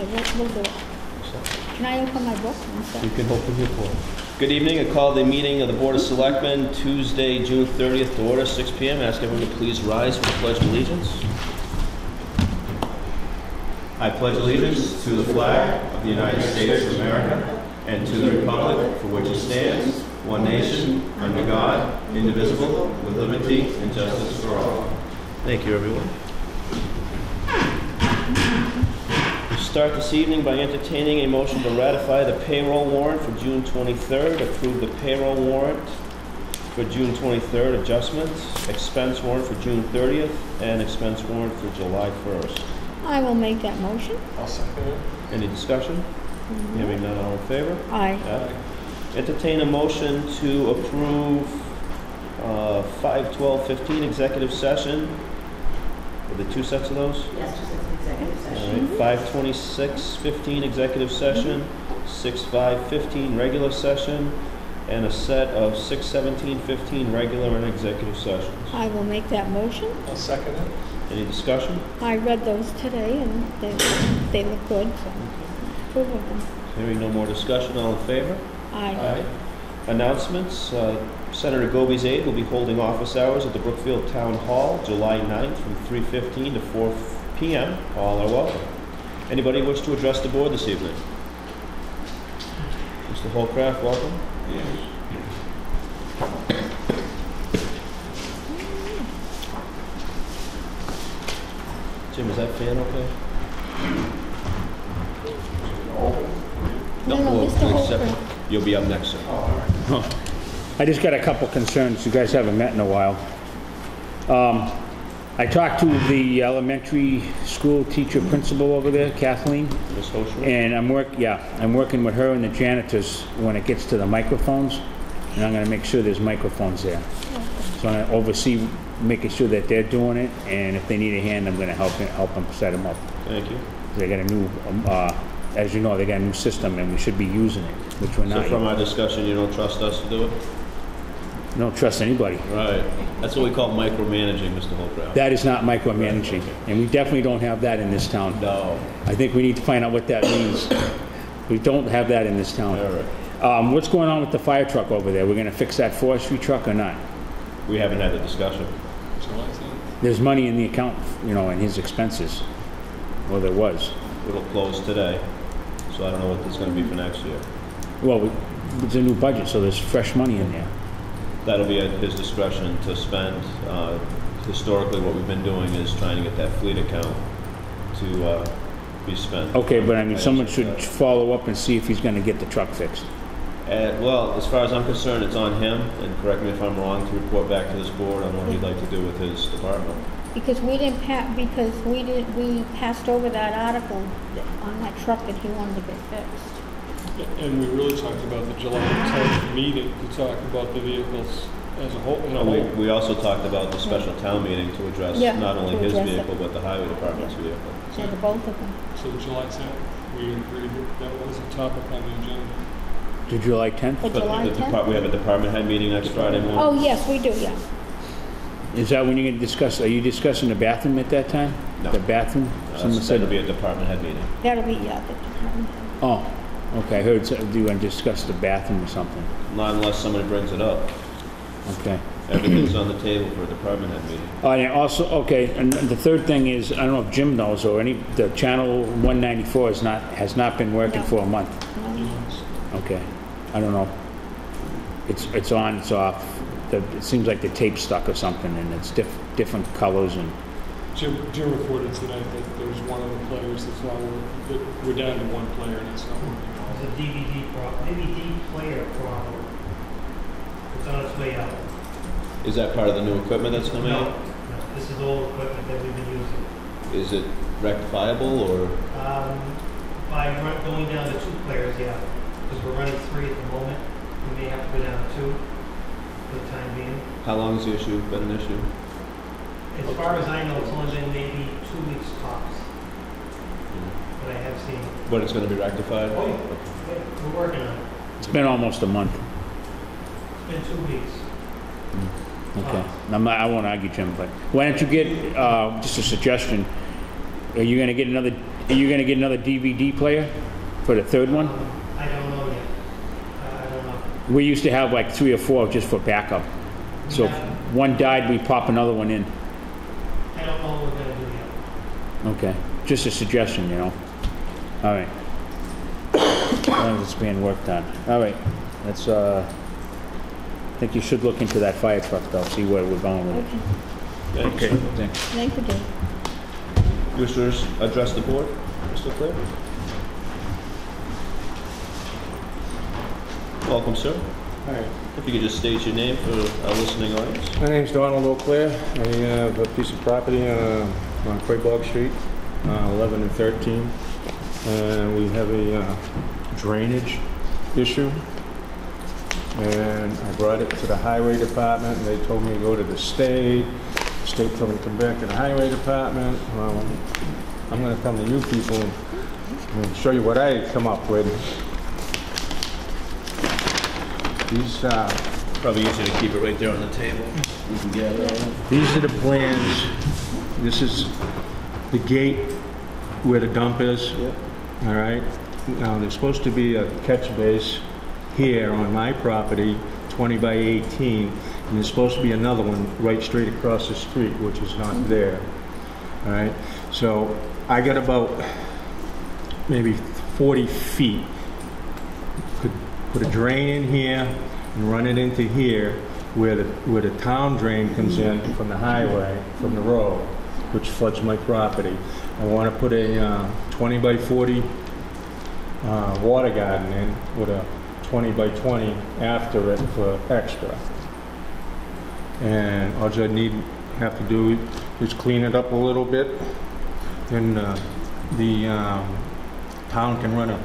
We'll do it. Can I open my book? You can open your book. Good evening. I call the meeting of the Board of Selectmen Tuesday, June 30th to order, 6 p.m. Ask everyone to please rise for the Pledge of Allegiance. I pledge allegiance to the flag of the United States of America and to the republic for which it stands, one nation, under God, indivisible, with liberty and justice for all. Thank you, everyone. We start this evening by entertaining a motion to ratify the payroll warrant for June 23rd, approve the payroll warrant for June 23rd, adjustments, expense warrant for June 30th, and expense warrant for July 1st. I will make that motion. I'll second it. Any discussion? Hearing none, all in favor? Aye. Entertain a motion to approve 5/12/15 executive session. Are there two sets of those? Yes, just an executive session. All right, 5/26/15 executive session, 6/5/15 regular session, and a set of 6/17/15 regular and executive sessions. I will make that motion. I'll second it. Any discussion? I read those today and they look good, so approve of them. Hearing no more discussion, all in favor? Aye. Announcements. Senator Goby's aide will be holding office hours at the Brookfield Town Hall July 9th from 3:15 to 4 p.m. All are welcome. Anybody wish to address the board this evening? Mr. Holcraft, welcome. Yes. Jim, is that fan okay? No, we'll Mr. accept it. Holcraft. You'll be up next, sir. I just got a couple concerns. You guys haven't met in a while. I talked to the elementary school teacher principal over there, Kathleen, Ms. Hoshman? and I'm working with her and the janitors when it gets to the microphones, and I'm going to make sure there's microphones there. So I'm going to oversee making sure that they're doing it, and if they need a hand, I'm going to help them set them up. Thank you. They got a new, as you know, they got a new system, and we should be using it, which we're So not. from our discussion, you don't trust us to do it? I don't trust anybody. Right. That's what we call micromanaging, Mr. Holcraft. That is not micromanaging, and we definitely don't have that in this town. No. I think we need to find out what that means. We don't have that in this town. All right. What's going on with the fire truck over there? We're going to fix that forestry truck or not? We haven't had the discussion. July 10th. There's money in the account, you know, in his expenses. Well, there was. It'll close today, so I don't know what it's going to be for next year. Well, it's a new budget, so there's fresh money in there. That'll be at his discretion to spend. Historically, what we've been doing is trying to get that fleet account to be spent. Okay, but I mean, someone should follow up and see if he's going to get the truck fixed. Well, as far as I'm concerned, it's on him, and correct me if I'm wrong, to report back to this board on what he'd like to do with his department. Because we passed over that article on that truck that he wanted to get fixed. And we really talked about the July 10th meeting to talk about the vehicles as a whole. We also talked about the special town meeting to address not only his vehicle, but the highway department's vehicle. So the both of them. So July 10th, we agreed that was a topic on the agenda. To July 10th? For July 10th? We have a department head meeting next Friday morning. Oh, yes, we do, yeah. Is that when you're going to discuss, are you discussing the bathroom at that time? No. The bathroom? Someone said That'll be a department head meeting. That'll be, yeah, the department. Oh, okay. I heard you want to discuss the bathroom or something. Not unless somebody brings it up. Okay. Everything's on the table for a department head meeting. And also, okay, and the third thing is, I don't know if Jim knows or the channel 194 has not been working for a month. Okay. I don't know. It's on, it's off. It seems like the tape's stuck or something, and it's different colors. And Jim reported tonight that there's one of the players that's not working. That we're down to one player and it's not working. It's a DVD player problem. It's on its way out. Is that part of the new equipment that's coming No, in? this is old equipment that we've been using. Is it rectifiable or? By going down to 2 players, yeah, because we're running 3 at the moment. We may have to go down to 2 for the time being. How long has the issue been an issue? As far as I know, it's only been maybe 2 weeks tops that I have seen. But it's going to be rectified? Oh, yeah, we're working on it. it's been almost a month. It's been 2 weeks. Okay. I won't argue, Jim, but why don't you get, just a suggestion, are you going to get another Are you gonna get another DVD player for the third one? I don't know yet. I don't know. We used to have like 3 or 4 just for backup. So if Yeah. one died, we pop another one in. I don't know what we're gonna do yet. Okay, just a suggestion, you know? All right. As long as it's being worked on. All right, that's, I think you should look into that fire truck though, see where we're going with it. Okay, Thanks. Thanks. thank you, Dave. You wish to address the board, Mr. Clare? Welcome, sir. Hi, If you could just state your name for our listening audience. my name's Donald O'Clair. I have a piece of property on Quabog Street, 11 and 13. And we have a drainage issue. And I brought it to the highway department, and they told me to go to the state. The state told me to come back to the highway department. Well, I'm gonna come to you people and show you what I come up with. These, Probably easier to keep it right there on the table. You can gather it. These are the plans. This is the gate where the dump is. Yep. All right. Now, there's supposed to be a catch base here on my property, 20 by 18, and there's supposed to be another one right straight across the street, which is not there. All right. So I got about maybe 40 feet. Could put a drain in here and run it into here where the town drain comes in from the highway, from the road, which floods my property. I want to put a 20 by 40 water garden in with a 20 by 20 after it for extra. And all I have to do is clean it up a little bit. Then the town can run a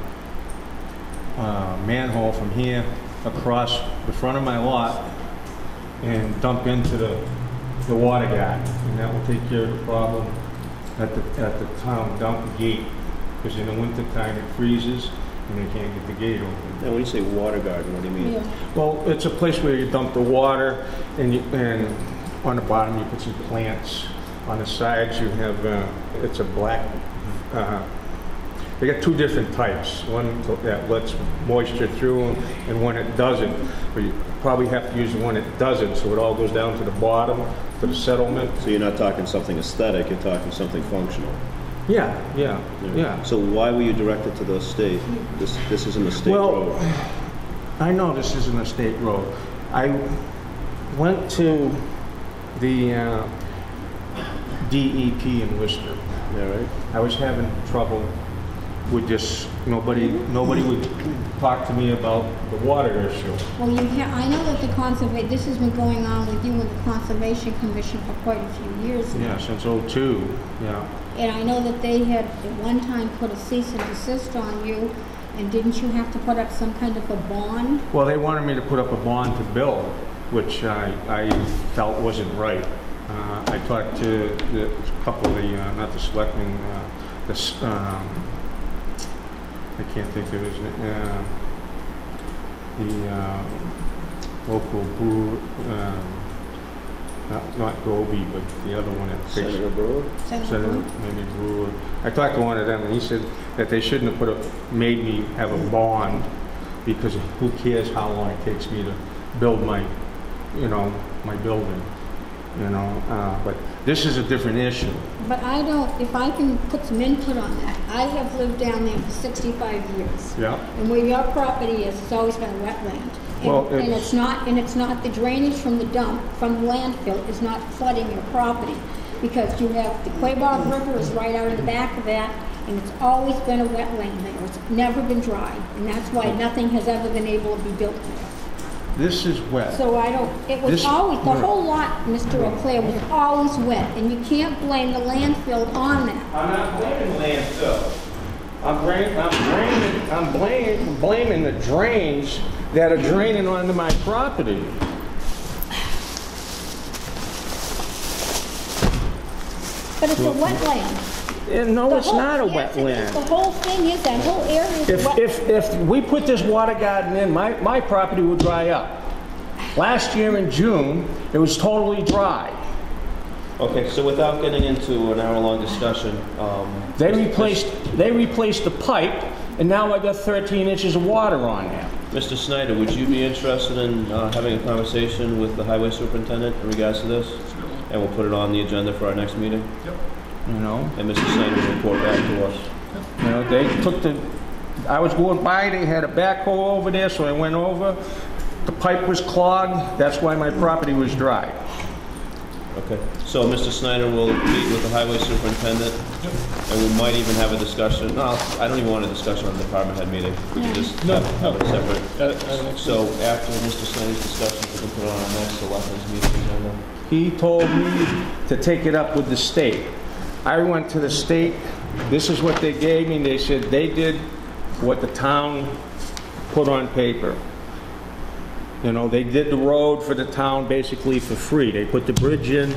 manhole from here across the front of my lot and dump into the water garden, and that will take care of the problem at the town dump gate, because in the winter time it freezes and they can't get the gate open. Now, when you say water garden, what do you mean? Yeah. Well, it's a place where you dump the water, and on the bottom you put some plants. On the sides you have it's a black. They got 2 different types. One that lets moisture through and one that doesn't. But you probably have to use the one that doesn't, so it all goes down to the bottom for the settlement. So you're not talking something aesthetic, you're talking something functional. Yeah. So why were you directed to the state? This isn't a state road. Well, I know this isn't a state road. I went to the DEP in Worcester. Yeah, right? I was having trouble with just nobody would talk to me about the water issue. Well, I know that this has been going on with you and the Conservation Commission for quite a few years now. Yeah, since '02. Yeah. And I know that they had at one time put a cease and desist on you, and didn't you have to put up some kind of a bond? Well, they wanted me to put up a bond to build, which I felt wasn't right. I talked to a couple of the, not the selectmen, I can't think of his name, the local brewer, not Goby, but the other one at Senator Brewer? Senator, maybe Brewer. I talked to one of them, and he said that they shouldn't have made me have a bond, because who cares how long it takes me to build my building, but this is a different issue. But if I can put some input on that, I have lived down there for 65 years. Yeah. And where your property is, it's always been a wetland. And it's not the drainage from the dump, from the landfill, is not flooding your property. Because you have, the Quabog River is right out in the back of that, and it's always been a wetland there. It's never been dry. And that's why nothing has ever been able to be built there. This is wet. So it was always, the whole lot, Mr. O'Clair, was always wet, and you can't blame the landfill on that. I'm not blaming landfill. I'm blaming the drains that are draining onto my property. But it's a wetland. No, it's not a Yes, it is. wetland. The whole thing is, that whole area is wet. If we put this water garden in, my property would dry up. Last year in June, it was totally dry. Okay, so without getting into an hour-long discussion, They replaced the pipe, and now I got 13 inches of water on there. Mr. Snyder, would you be interested in having a conversation with the highway superintendent in regards to this? And we'll put it on the agenda for our next meeting? You know? And Mr. Snyder will report back to us. You know, they took I was going by, they had a backhoe over there, so I went over. The pipe was clogged, that's why my property was dry. Okay, so Mr. Snyder will meet with the highway superintendent, and we might even have a discussion, no, I don't even want a discussion on the department head meeting. We can just have it separate. So after Mr. Snyder's discussion, we can put it on our next selectmen's meeting agenda. He told me to take it up with the state. I went to the state, this is what they gave me, they said they did what the town put on paper. You know, they did the road for the town basically for free. They put the bridge in.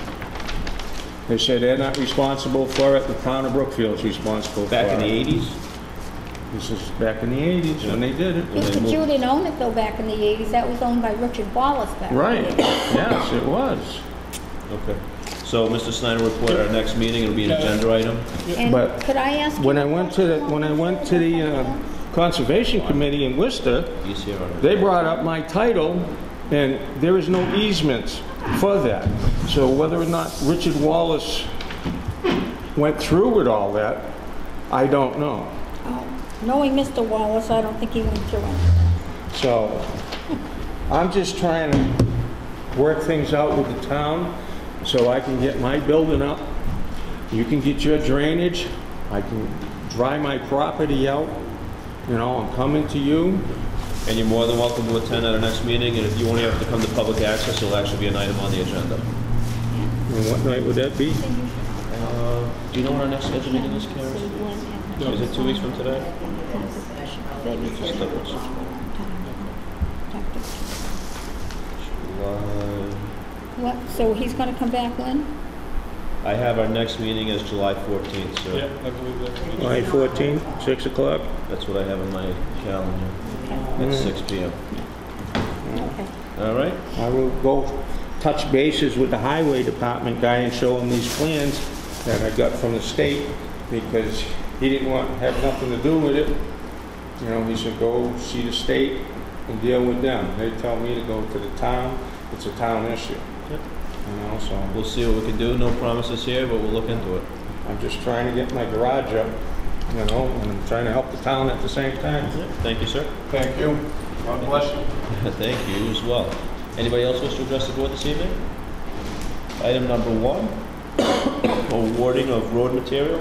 They said they're not responsible for it, the town of Brookfield is responsible for it. Back in the 80s? This is back in the 80s when they did it. But you didn't own it though back in the 80s. That was owned by Richard Wallace back Right, then. yes, it was. Okay, so Mr. Snyder will report at our next meeting, it'll be an agenda item. And But could I ask you When I a went to the Conservation Committee in Worcester, He's here already. they brought up my title, and there is no easements for that. So whether or not Richard Wallace went through with all that, I don't know. Knowing Mr. Wallace, I don't think he went through it. So I'm just trying to work things out with the town so I can get my building up. You can get your drainage. I can dry my property out. You know, I'm coming to you. And you're more than welcome to attend at our next meeting, and if you only have to come to public access, it'll actually be an item on the agenda. And what night would that be? Do you know when our next scheduled meeting is, Karen? Is it 2 weeks from today? Just double check. What, so he's gonna come back when? I have our next meeting as July 14th, so Yeah, I believe that. July 14th, 6 o'clock? that's what I have in my calendar, at 6 p.m. Okay. All right? I will go touch bases with the highway department guy and show him these plans that I got from the state, because he didn't have nothing to do with it. You know, he said, go see the state and deal with them. They tell me to go to the town. It's a town issue. Yep. You know, so We'll see what we can do. No promises here, but we'll look into it. I'm just trying to get my garage up, you know, and I'm trying to help the town at the same time. Thank you, sir. Thank you. God bless you. Thank you as well. Anybody else wish to address the board this evening? Item number 1, awarding of road material.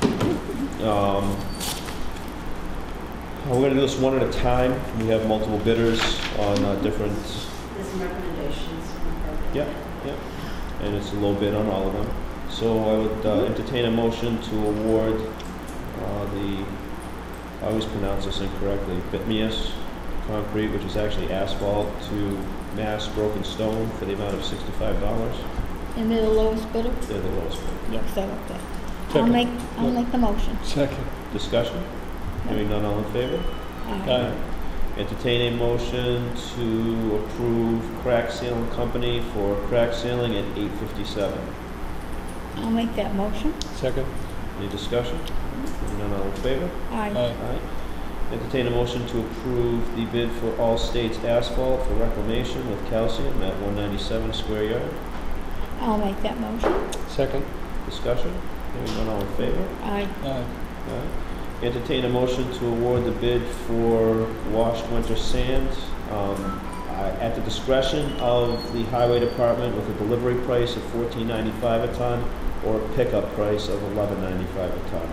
We're going to do this one at a time. We have multiple bidders on different... There's some recommendations. Yeah, yeah. And it's a low bid on all of them. So I would entertain a motion to award I always pronounce this incorrectly, Bitmius concrete, which is actually asphalt, to Mass Broken Stone for the amount of $65. And they're the lowest bidder? They're the lowest bid. Yes, I like that. Second. I'll make the motion. Second. Discussion? Hearing none, all in favor? Aye. Entertain a motion to approve Crack Sealing Company for crack sealing at 857. I'll make that motion. Second. Any discussion? Hearing none, all in favor? Aye. Aye. Entertain a motion to approve the bid for All States Asphalt for reclamation with calcium at 197 square yard. I'll make that motion. Second. Discussion? Hearing none, all in favor? Aye. Aye. Aye. Entertain a motion to award the bid for washed winter sand at the discretion of the highway department with a delivery price of $14.95 a ton or a pickup price of $11.95 a ton.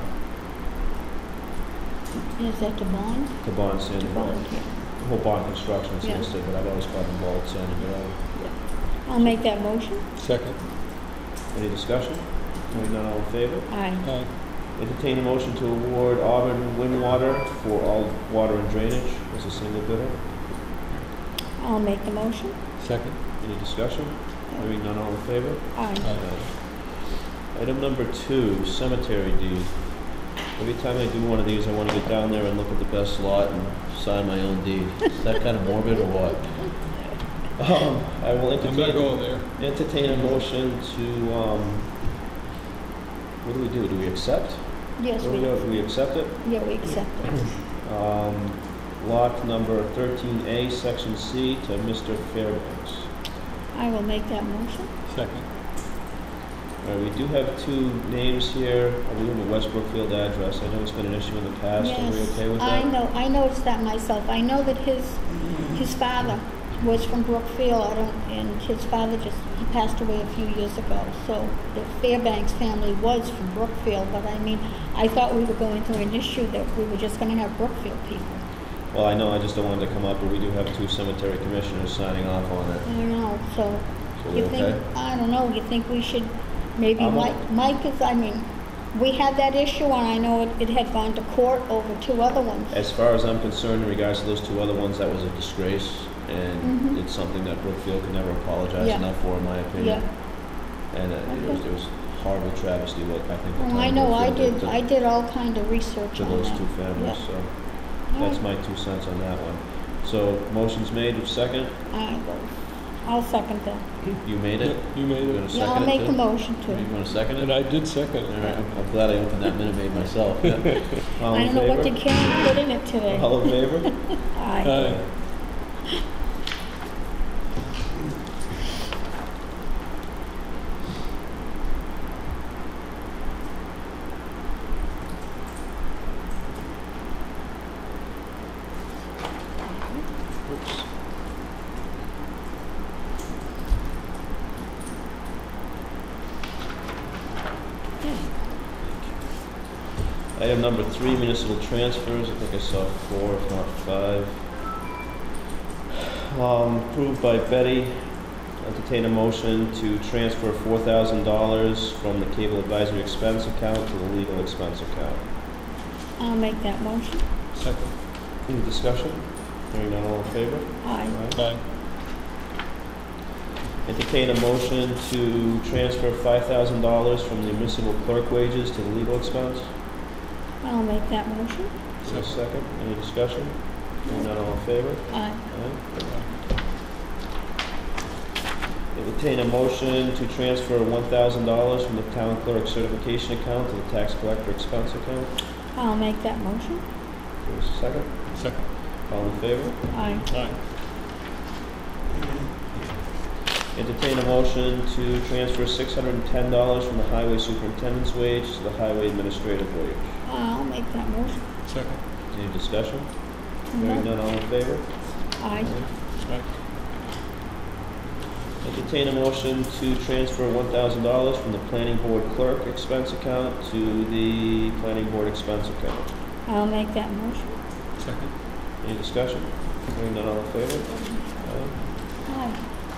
Is that the bond? To Bond Sand and Gravel. Bond, yeah. Whole Bond Construction is Yeah. listed, but I've always called them Bald Sand and Gravel. I'll make that motion. Second. Any discussion? Hearing none, all in favor? Aye. Aye. Entertain a motion to award Auburn Windwater for all water and drainage as a single bidder. I'll make the motion. Second. Any discussion? Hearing none, all in favor? Aye. Item number 2, cemetery deed. Every time I do one of these, I want to get down there and look at the best lot and sign my own deed. Is that kind of morbid or what? I will I'm not going there. entertain a motion to, what do we do? Do we accept? Yes, Where do we go? Do we accept it? yeah, we accept it. Lot number 13A, section C to Mr. Fairbanks. I will make that motion. Second. All right, we do have two names here. We have a West Brookfield address. I know it's been an issue in the past. Are we okay with I that? know, I noticed that myself. I know that his father was from Brookfield, and his father he passed away a few years ago. So the Fairbanks family was from Brookfield, but I mean, I thought we were going through an issue that we were just gonna have Brookfield people. Well, I know, I just don't want it to come up, but we do have two cemetery commissioners signing off on it. I know, so So you we're think, okay? I don't know, you think we should, maybe I'm Mike is, I mean, we had that issue, and I know it had gone to court over two other ones. As far as I'm concerned, in regards to those two other ones, that was a disgrace, and it's something that Brookfield could never apologize Yeah. enough for, in my opinion. Yeah. And it was horrible travesty what I think the Well, town I know, Brookfield did I did all kind of research to on those that. two families, Yeah. so that's my 2 cents on that one. So, motion's made, second? I'll second that. You made it? You made You it. gonna Yeah, second I'll it make too? a motion to. You wanna second And it? I did second All it. right, I'm glad I opened that Minute Maid myself. Yeah. All I in don't know what favor? you can put in it today. All in favor? Aye. Aye. Oops. Item number 3, municipal transfers. I think I saw 4, if not 5. Approved by Betty. Entertain a motion to transfer $4,000 from the cable advisory expense account to the legal expense account. I'll make that motion. Second. Any discussion? Hearing none, all in favor? Aye. Aye. Entertain a motion to transfer $5,000 from the municipal clerk wages to the legal expense. I'll make that motion. Is there a second? Any discussion? Hearing none, all in favor? Aye. Aye. Entertain a motion to transfer $1,000 from the town clerk certification account to the tax collector expense account. I'll make that motion. There's a second. Second. All in favor? Aye. Aye. Entertain a motion to transfer $610 from the highway superintendent's wage to the highway administrative wage. I'll make that motion. Second. Any discussion? Hearing none, all in favor? Aye. Aye. Entertain a motion to transfer $1,000 from the planning board clerk expense account to the planning board expense account. I'll make that motion. Second. Any discussion? Hearing none, all in favor? Aye. Aye.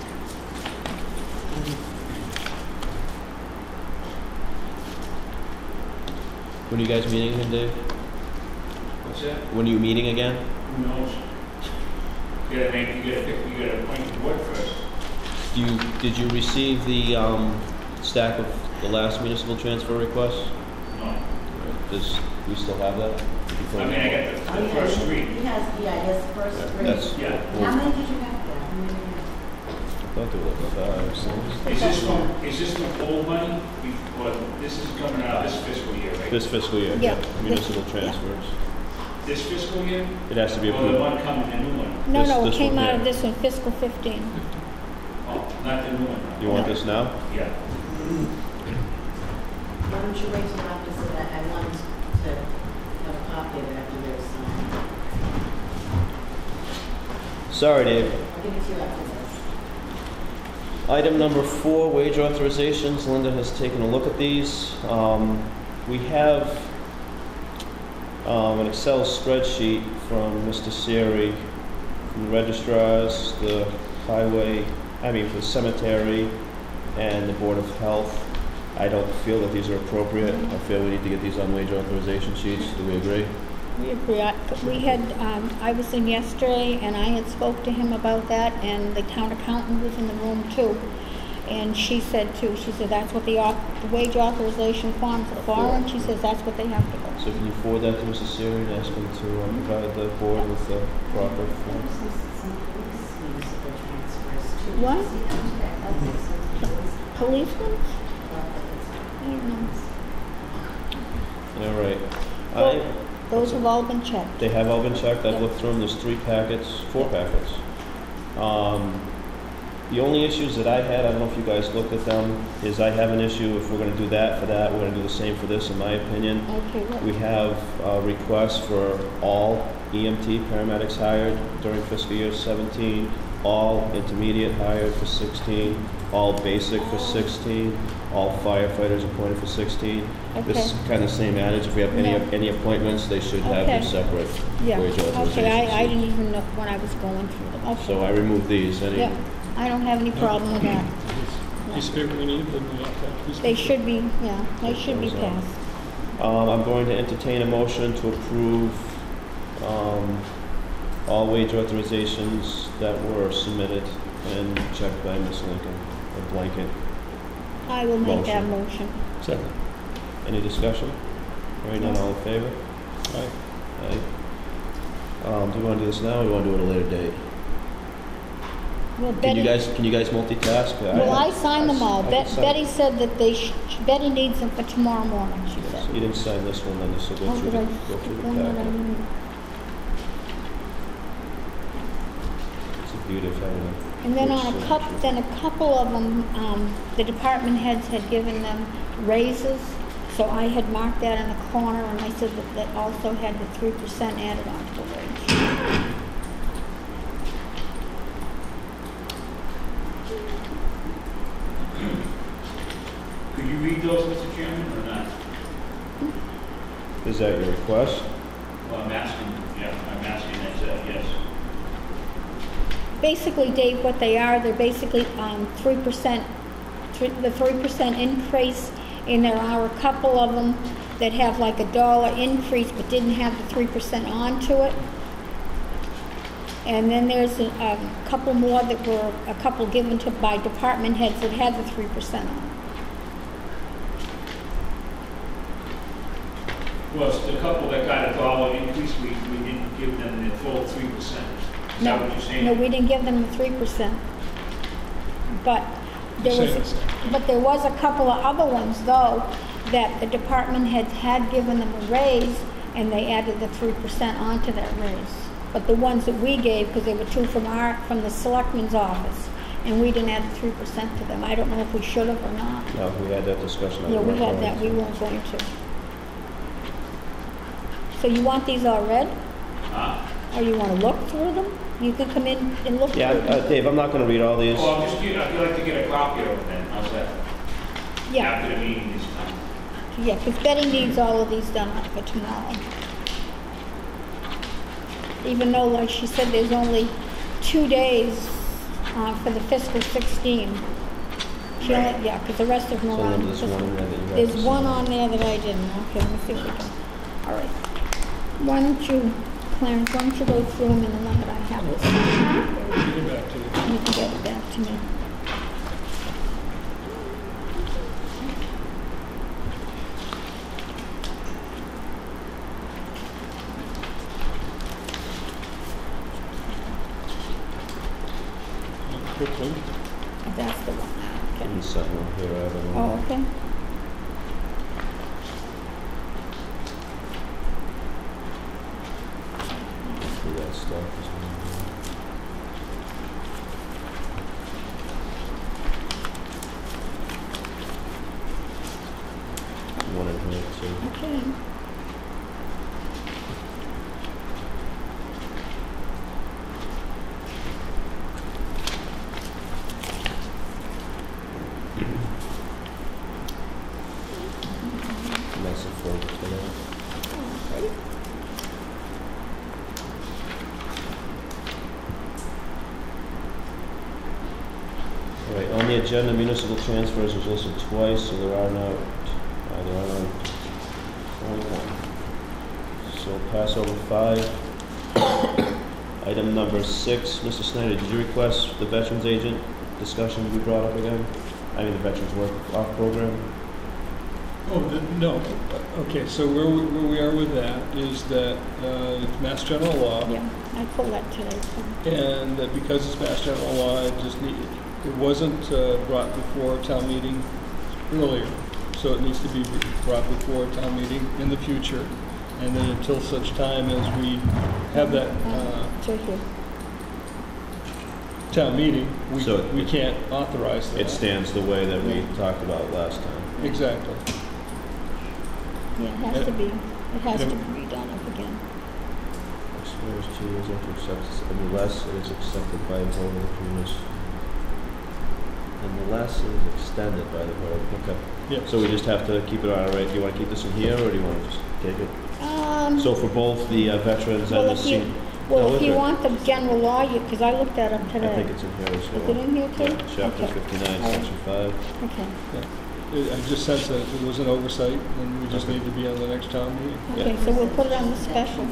When are you guys meeting again, Dave? What's that? When are you meeting again? Who knows? You gotta appoint the board first. Did you receive the stack of the last municipal transfer request? No. We still have that? I mean, I got the first three. He has, yeah, his first three. That's, Yeah. How many did you have there? How many did you have? I thought there were like 5 or 6. Is this from old money? Or this is coming out this fiscal year, right? This fiscal year, Yeah. municipal Yeah. transfers. This fiscal year? It has to be Or the approved. one coming, the new one? No, no, This it came one out of here. this one, fiscal 15. Oh, not the new one. You want this now? Yeah. Why don't you wait till after, so that I want to have a copy of it after there's some. Sorry, Dave. I'll give it to you after this. Item number 4, wage authorizations. Linda has taken a look at these. We have an Excel spreadsheet from Mr. Siri, from the registrars, the the cemetery, and the Board of Health. I don't feel that these are appropriate. I feel we need to get these on wage authorization sheets. Do we agree? We agree. I was in yesterday, and I had spoke to him about that, and the town accountant was in the room too. And she said too, that's what the wage authorization forms are for, and she says that's what they have to go. So can you forward that to Mr. Siri and ask him to provide the board with the proper form? Some police municipal transfers What? Policemen? I don't know. All right. Well, those have all been checked. They have all been checked. I've Yep. looked through them. There's 4 packets. The only issues that I had, I don't know if you guys looked at them, is I have an issue if we're gonna do that for that, we're gonna do the same for this, in my opinion. Okay, what? We have a request for all EMT paramedics hired during fiscal year 17, all intermediate hired for 16, all basic for 16, all firefighters appointed for 16. This is Okay. kind of the same adage, if we have Yeah. any appointments, they should have Okay. their separate Yeah, wage authorizations. okay, I didn't even know when I was going through them. Okay. So I removed these. Any, Yeah, I don't have any problem with that. Piece of paper we need, then we have to have a piece of They paper. should be, yeah, they should be Those are- passed. I'm going to entertain a motion to approve all wage authorizations that were submitted and checked by Ms. Lincoln, a blanket. I will make that motion. Second. Any discussion? Hearing none, all in favor? Aye. Aye. Do we want to do this now, or do we want to do it at a later date? Well, Can you Betty, guys multitask? well, I signed them all. I can sign. Betty said that Betty needs them for tomorrow morning, she Yes, said. you didn't sign this one, then, so go Oh, through did I the, go skip through one the that I packet. didn't? It's the beauty of having a... And then good on a couple of them, the department heads had given them raises, so I had marked that in the corner, and I said that also had the 3% added onto the wage. Could you read those, Mr. Chairman, or not? Is that your request? Well, I'm asking, yes. Basically, Dave, what they are, they're basically 3%, the 3% increase, and there are a couple of them that have like $1 increase but didn't have the 3% onto it. And then there's a couple more that were, a couple given to by department heads that had the 3% on. Well, it's the couple that got $1 increase, we didn't give them the full 3%. Is that what you're saying? No, we didn't give them the 3%. But there Say was, it. but there was a couple of other ones though that the department heads had given them a raise, and they added the 3% onto that raise. But the ones that we gave, because there were 2 from the selectman's office, and we didn't add the 3% to them. I don't know if we should have or not. No, we had that discussion. Yeah, we had that. We weren't going to. So you want these all read? Or you want to look through them? You can come in and look Yeah, through them. Dave, I'm not going to read all these. Well, I'd like to get a copy of it then, how's that? Yeah, After the meeting this time. yeah, because Betty needs all of these done for tomorrow. Even though, like she said, there's only 2 days for the fiscal 16. She only, yeah, because the rest of them So are then on. there's one in there that you have There's to one sign. on there that I didn't. Okay, let me see if we can. All right. Why don't you, Clarence, why don't you go through them and the one that I have is Give it back to you. you can get it back to me. Quickly. That's the one. Okay. He's signing one here, I have one. Oh, okay. Do that stuff. One in here too. Okay. Nice and full today. Ready? All right, on the agenda, municipal transfers was listed twice, so there are no only one. So pass over 5. Item number 6, Mr. Snyder, did you request the Veterans Agent discussion to be brought up again? I mean, the Veterans Work Off Program? No. Okay, so where we are with that is that it's Mass General Law, Yeah, I pulled that today. So. and that because it's Mass General Law, it just It wasn't brought before town meeting earlier, so it needs to be brought before town meeting in the future. And then until such time as we have that It's right here. town meeting, So we can't authorize that. It stands the way that we talked about last time. Exactly. Yeah, it has to be redone up again. Expires 2 years after acceptance, unless it is accepted by a vote of the community. Unless it is extended by the vote. Okay. Yeah. So we just have to keep it on our right. Do you want to keep this in here, or do you want to just take it? So for both the veterans and the senior? Well, if you want the general law, because I looked at it I today. think it's in here as well. Is it in here too? Yeah, chapter Okay. 59, All right. section 5. Okay. I just sense that it was an oversight, and we just need to be on the next town meeting. Okay, so we'll put it on the special.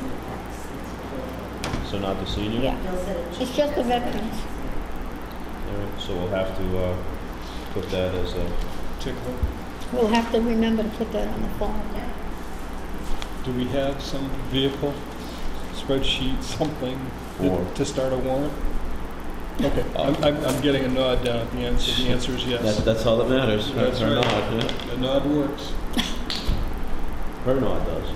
So not the senior? Yeah. Bill said it It's just the veterans. All right, so we'll have to put that as a, Tickler. We'll have to remember to put that on the form. Do we have some vehicle, spreadsheet, something Or- to start a warrant? Okay, I'm getting a nod down at the end, so the answer is yes. that's all that matters. That's Her right. nod, yeah. The nod works. Her nod does.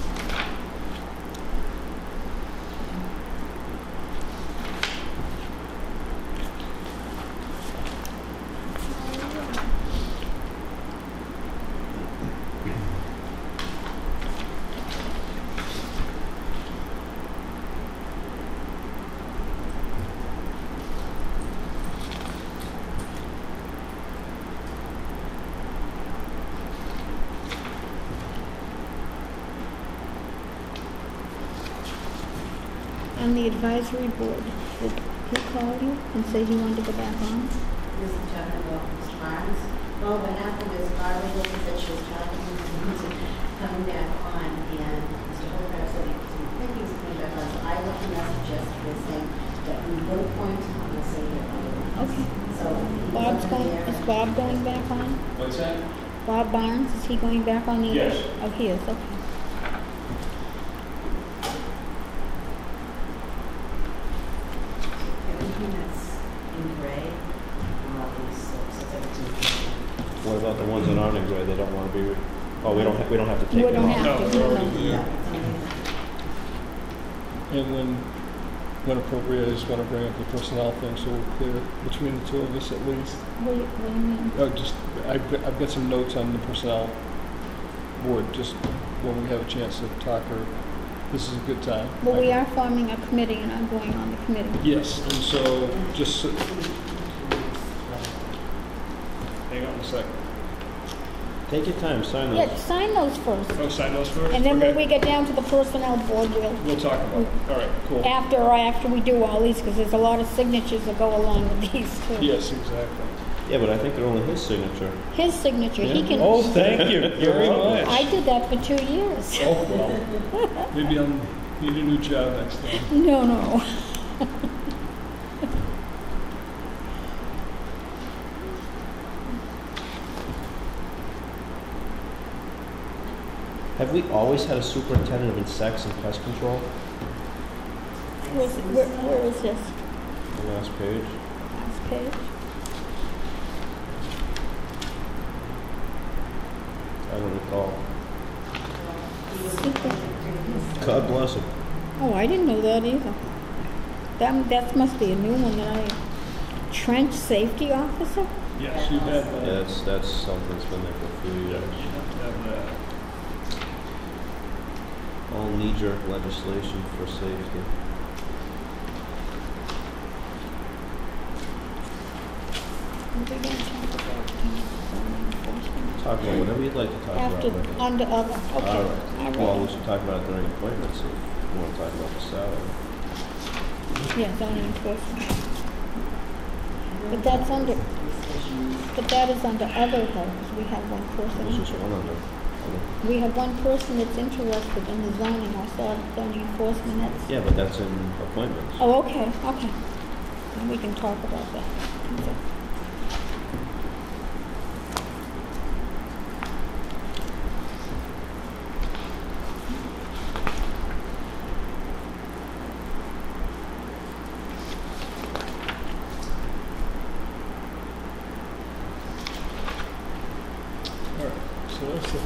On the advisory board, did he call you and say he wanted to go back on? was talking about Ms. Barnes. Well, what happened is Marley looked and said she was talking to coming back on, and Mr. Holcraft said he was thinking he was coming back on. So I left a message yesterday saying that we will appoint him, and say that. Okay. So. Is Bob going back on? What's that? Bob Barnes, is he going back on the? Yes. Oh, he is, okay. Everything that's in gray, all these, so everything. What about the ones that aren't in gray? They don't want to be, oh, we don't have to take We them don't off. have to, no, no. Yeah, it's only And when appropriate, I just want to bring up the personnel thing, so we're clear between the two of us at least. What do you mean? I've got some notes on the personnel board, just when we have a chance to talk, or this is a good time. Well, we are forming a committee and I'm going on the committee. Yes, and so just, hang on a second. Take your time, sign Yeah, those. sign those first. Oh, sign those first? And then when Okay. we get down to the personnel board, We'll talk about it. All right, cool. after we do all these, because there's a lot of signatures that go along with these too. Yes, exactly. Yeah, but I think they're only his signature. His signature, he can. Oh, thank you very much. I did that for 2 years. Oh, well, maybe I'll need a new job next time. No, no. Have we always had a superintendent of insects and pest control? Where is this? The last page. Last page? I don't recall. Super- God bless him. Oh, I didn't know that either. That must be a new one that trench safety officer? Yes, you had Yeah, that. that's something that's been there for a few years. Have that. All knee-jerk legislation for safety. What are we gonna talk about? Zoning enforcement? Talk about whatever you'd like to talk After, about. Rick. under other, okay. All All right. Well, we right. should talk about it during appointments if you want to talk about the salary. Yeah, zoning enforcement. But that's under, but that is under other though, 'cause we have one person. This is one under. We have one person that's interested in the zoning, or zoning enforcement, that's. Yeah, but that's in appointments. Oh, okay, okay. Then we can talk about that. Okay.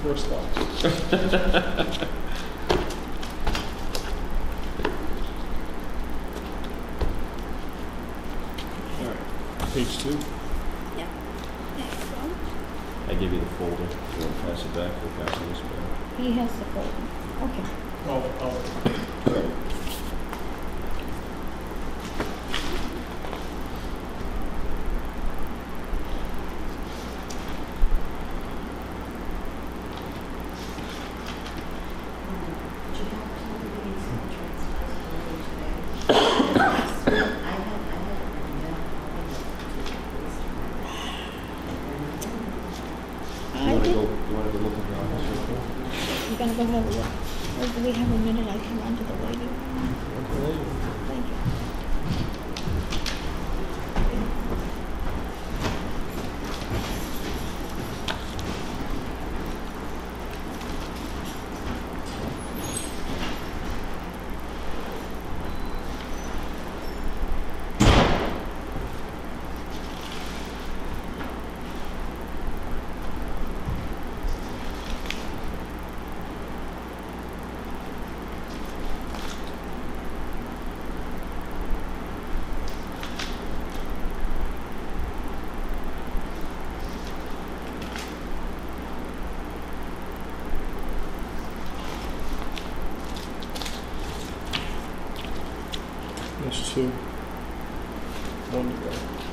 first thoughts. All right, page 2. Yeah. There you go. I give you the folder. You want to pass it back or pass this back? He has the folder. Okay. Oh. But you have to read some transfers today. I had it written down. I You want to did. go look at the office real quick? You're gonna go have a look. Or do we have a minute? I can run to the lady. Thank you. There's 2. 1 to go.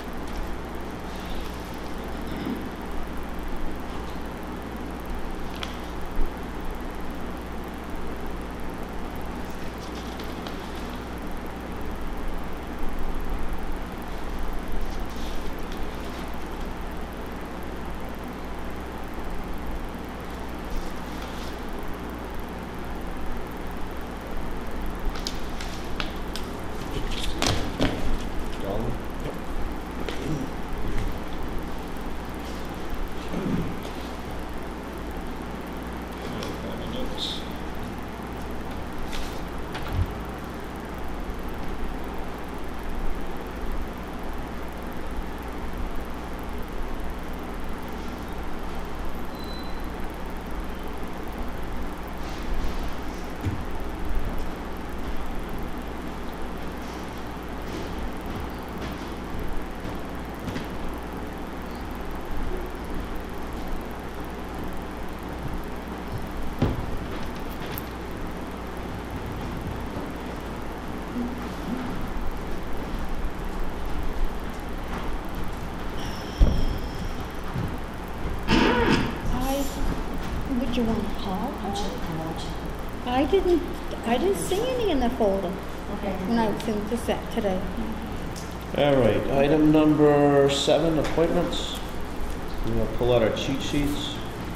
Would you want to call? I didn't see any in the folder Okay. when I was in the set today. All right, item number 7, appointments. We're going to pull out our cheat sheets.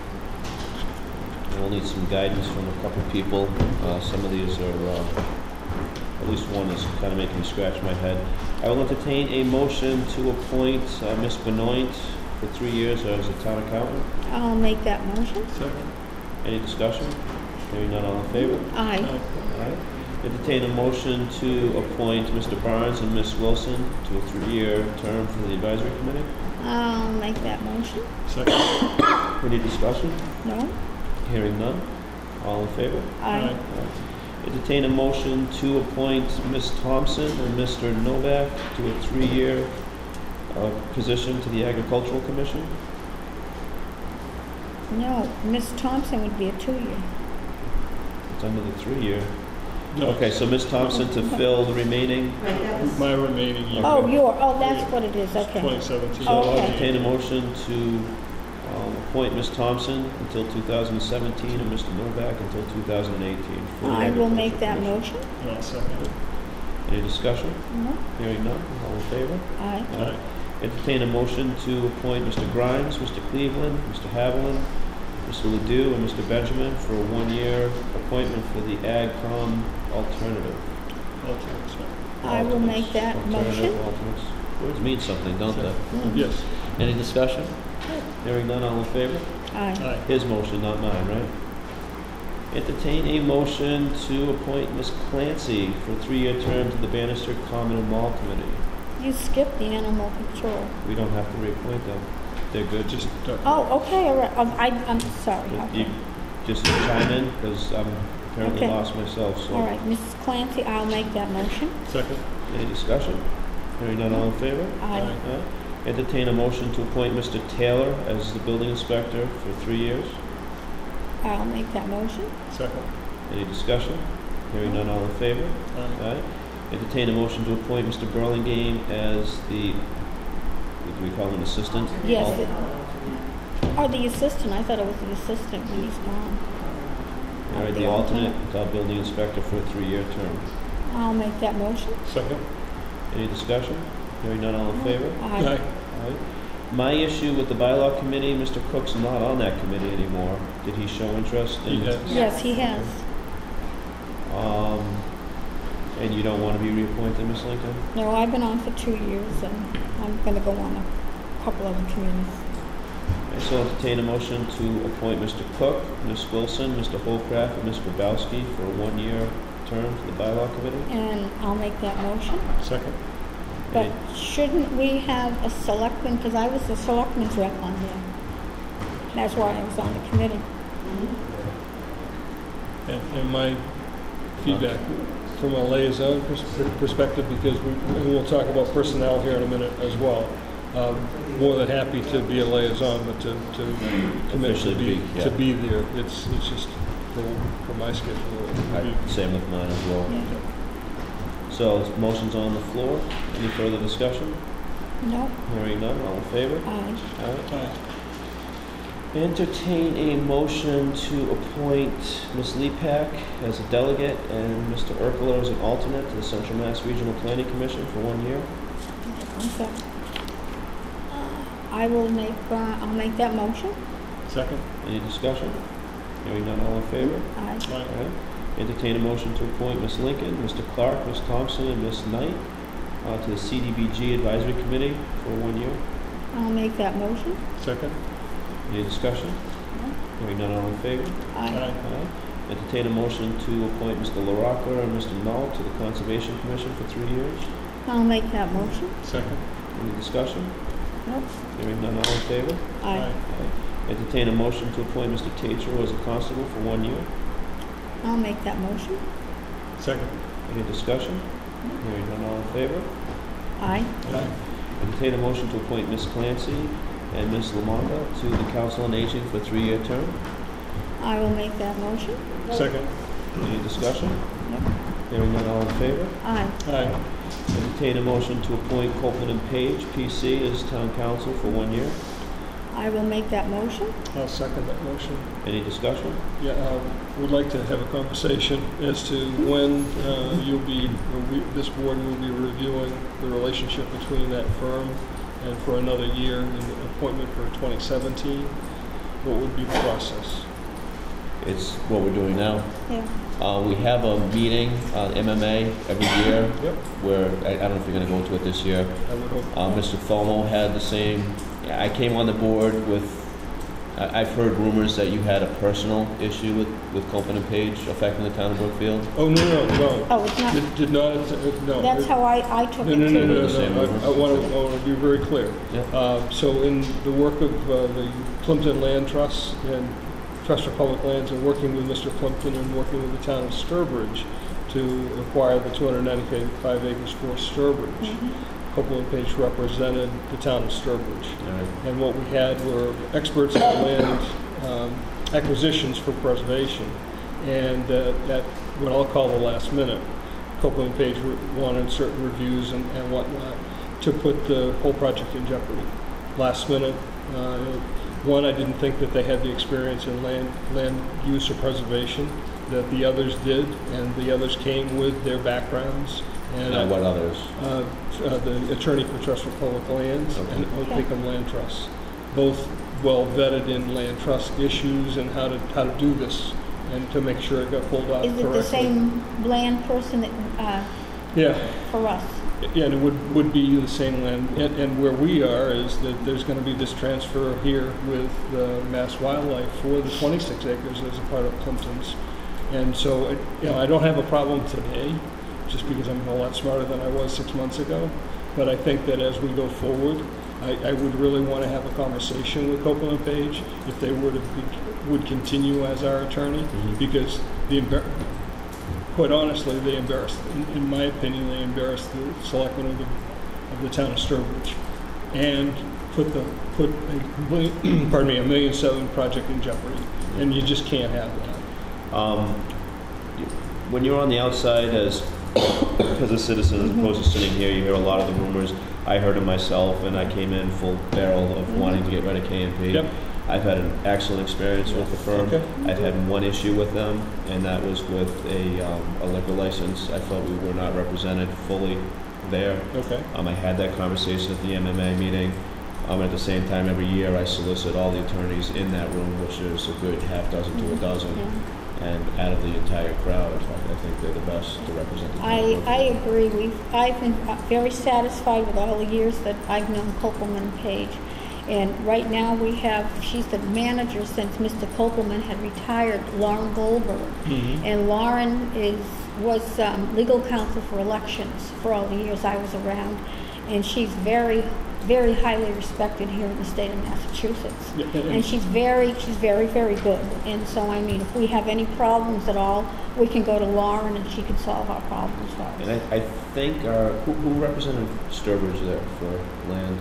We'll need some guidance from a couple people. Some of these are, at least one is kind of making me scratch my head. I will entertain a motion to appoint Ms. Benoit for 3 years as a town accountant. I'll make that motion. Second. Any discussion? Hearing none, all in favor? Aye. Aye. Entertain a motion to appoint Mr. Barnes and Ms. Wilson to a 3-year term for the advisory committee. I'll make that motion. Second. Any discussion? No? Hearing none, all in favor? Aye. Entertain a motion to appoint Ms. Thompson and Mr. Novak to a 3-year position to the Agricultural Commission. No, Miss Thompson would be a 2-year. It's under the 3-year. No. Okay, so Ms. Thompson to fill the remaining. Right, that was. My remaining year. Oh, that's what it is, okay. 2017. So I'll Okay. entertain a motion to appoint Ms. Thompson until 2017 and Mr. Novak until 2018. for the I will make Agricultural that Commission. motion. And I'll second it. Any discussion? No? Hearing none, all in favor? Aye. Aye. Entertain a motion to appoint Mr. Grimes, Mr. Cleveland, Mr. Haviland, Mr. Ledoux, and Mr. Benjamin for a 1-year appointment for the AgCom alternative. Alternates, yeah. I will make that Alternative, motion. alternates. Words mean something, don't they? Yes. Any discussion? Hearing none, all in favor? Aye. Aye. His motion, not mine, right? Entertain a motion to appoint Ms. Clancy for a 3-year term to the Bannister Common and Mall Committee. You skipped the animal control. We don't have to reappoint them. They're good. Just, Oh, okay, all right. I'm sorry. You- Okay. just chime in, because I'm apparently Okay. lost myself, so. All right, Mrs. Clancy, I'll make that motion. Second. Any discussion? Hearing none, all in favor? Aye. Aye. Entertain a motion to appoint Mr. Taylor as the building inspector for 3 years. I'll make that motion. Second. Any discussion? Hearing none, all in favor? Aye. Aye. Entertain a motion to appoint Mr. Burlingame as the, what do we call him, assistant? Yes. Al- Oh, the assistant, I thought it was the assistant when he's gone. All right, the alternate building inspector for a 3-year term. I'll make that motion. Second. Any discussion? Hearing none, all in favor? Aye. Aye. My issue with the bylaw committee, Mr. Cook's not on that committee anymore. Did he show interest in? He has. Yes, he has. And you don't want to be reappointed, Ms. Lincoln? No, I've been on for 2 years, and I'm gonna go on a couple other committees. I so entertain a motion to appoint Mr. Cook, Ms. Wilson, Mr. Holcraft, and Ms. Grabowski for a 1-year term to the bylaw committee. And I'll make that motion. Second. But shouldn't we have a selectman, because I was the selectman's rep on there. That's why I was on the committee. And my feedback from a liaison perspective, because and we'll talk about personnel here in a minute as well. More than happy to be a liaison, but to commit Officially to be there. It's just for my schedule. Same with mine as well. Yeah. So, motion's on the floor. Any further discussion? No? Hearing none, all in favor? Aye. Aye. Aye. Entertain a motion to appoint Ms. Lepak as a delegate and Mr. Erkler as an alternate to the Central Mass Regional Planning Commission for 1 year. One second. I'll make that motion. Second. Any discussion? Hearing none, all in favor? Aye. Aye. Alright. Entertain a motion to appoint Ms. Lincoln, Mr. Clark, Ms. Thompson, and Ms. Knight to the CDBG Advisory Committee for 1 year. I'll make that motion. Second. Any discussion? Hearing none, all in favor? Aye. Aye. Entertain a motion to appoint Mr. LaRocca and Mr. Null to the Conservation Commission for 3 years. I'll make that motion. Second. Any discussion? Nope. Hearing none, all in favor? Aye. Entertain a motion to appoint Mr. Tatro as a constable for 1 year. I'll make that motion. Second. Any discussion? Hearing none, all in favor? Aye. Aye. Entertain a motion to appoint Ms. Clancy and Ms. Lamonda to the Council on Aging for a 3-year term. I will make that motion. Second. Any discussion? Nope. Hearing none, all in favor? Aye. Aye. Entertain a motion to appoint Copeland and Page, PC, as town council for 1 year. I will make that motion. I'll second that motion. Any discussion? Yeah, would like to have a conversation as to when this board will be reviewing the relationship between that firm and for another year in the appointment for 2017. What would be the process? It's what we're doing now. Yeah. We have a meeting on MMA every year Yep. where, I don't know if you're going to go to it this year. I would hope. Mr. Thomo had the same, I came on the board with, I've heard rumors that you had a personal issue with Copeland and Page affecting the town of Brookfield. Oh, no. Oh, it's not, Did not, no. that's how I took it No. too. Same rumor. I want to be very clear. Yeah. So in the work of the Plimpton Land Trust and Trust for Public Lands, and working with Mr. Plimpton and working with the town of Sturbridge to acquire the 295 acres for Sturbridge. Copeland Page represented the town of Sturbridge. All right. And what we had were experts in land acquisitions for preservation. And at what I'll call the last minute, Copeland Page wanted certain reviews and whatnot to put the whole project in jeopardy. Last minute, one, I didn't think that they had the experience in land use or preservation that the others did, and the others came with their backgrounds. And What others? The attorney for Trust for Public Lands Okay. and Opacum Land Trust, both well vetted in land trust issues and how to do this and to make sure it got pulled off correctly. Is it the same land person that, Yeah. for us? Yeah, and it would be the same land, and where we are is that there's going to be this transfer here with Mass Wildlife for the 26 acres as a part of Plimpton's. And so, I don't have a problem today, just because I'm a lot smarter than I was 6 months ago. But I think that as we go forward, I would really want to have a conversation with Copeland and Page if they were to would continue as our attorney, Mhm. because quite honestly, they embarrassed, in my opinion, they embarrassed the selectmen of the town of Sturbridge, and put a $1.7 million project in jeopardy, and you just can't have that. When you're on the outside as a citizen, as opposed to sitting here, you hear a lot of the rumors. I heard them myself, and I came in full barrel of wanting to get rid of K&P. Yep. I've had an excellent experience with the firm. Okay. I've had one issue with them, and that was with a liquor license. I felt we were not represented fully there. Okay. I had that conversation at the MMA meeting. At the same time, every year I solicit all the attorneys in that room, which is a good half dozen to a dozen. And out of the entire crowd, I think they're the best to represent the town. I agree. I've been very satisfied with all the years that I've known Kopelman Page. And right now she's the manager since Mr. Kopelman had retired, Lauren Goldberg. Mm-hmm. And Lauren was legal counsel for elections for all the years I was around. And she's very, very highly respected here in the state of Massachusetts. Yeah, and she's very, very good. And so, I mean, if we have any problems at all, we can go to Lauren and she can solve our problems for us. And I think, who represented Sturbridge there for land?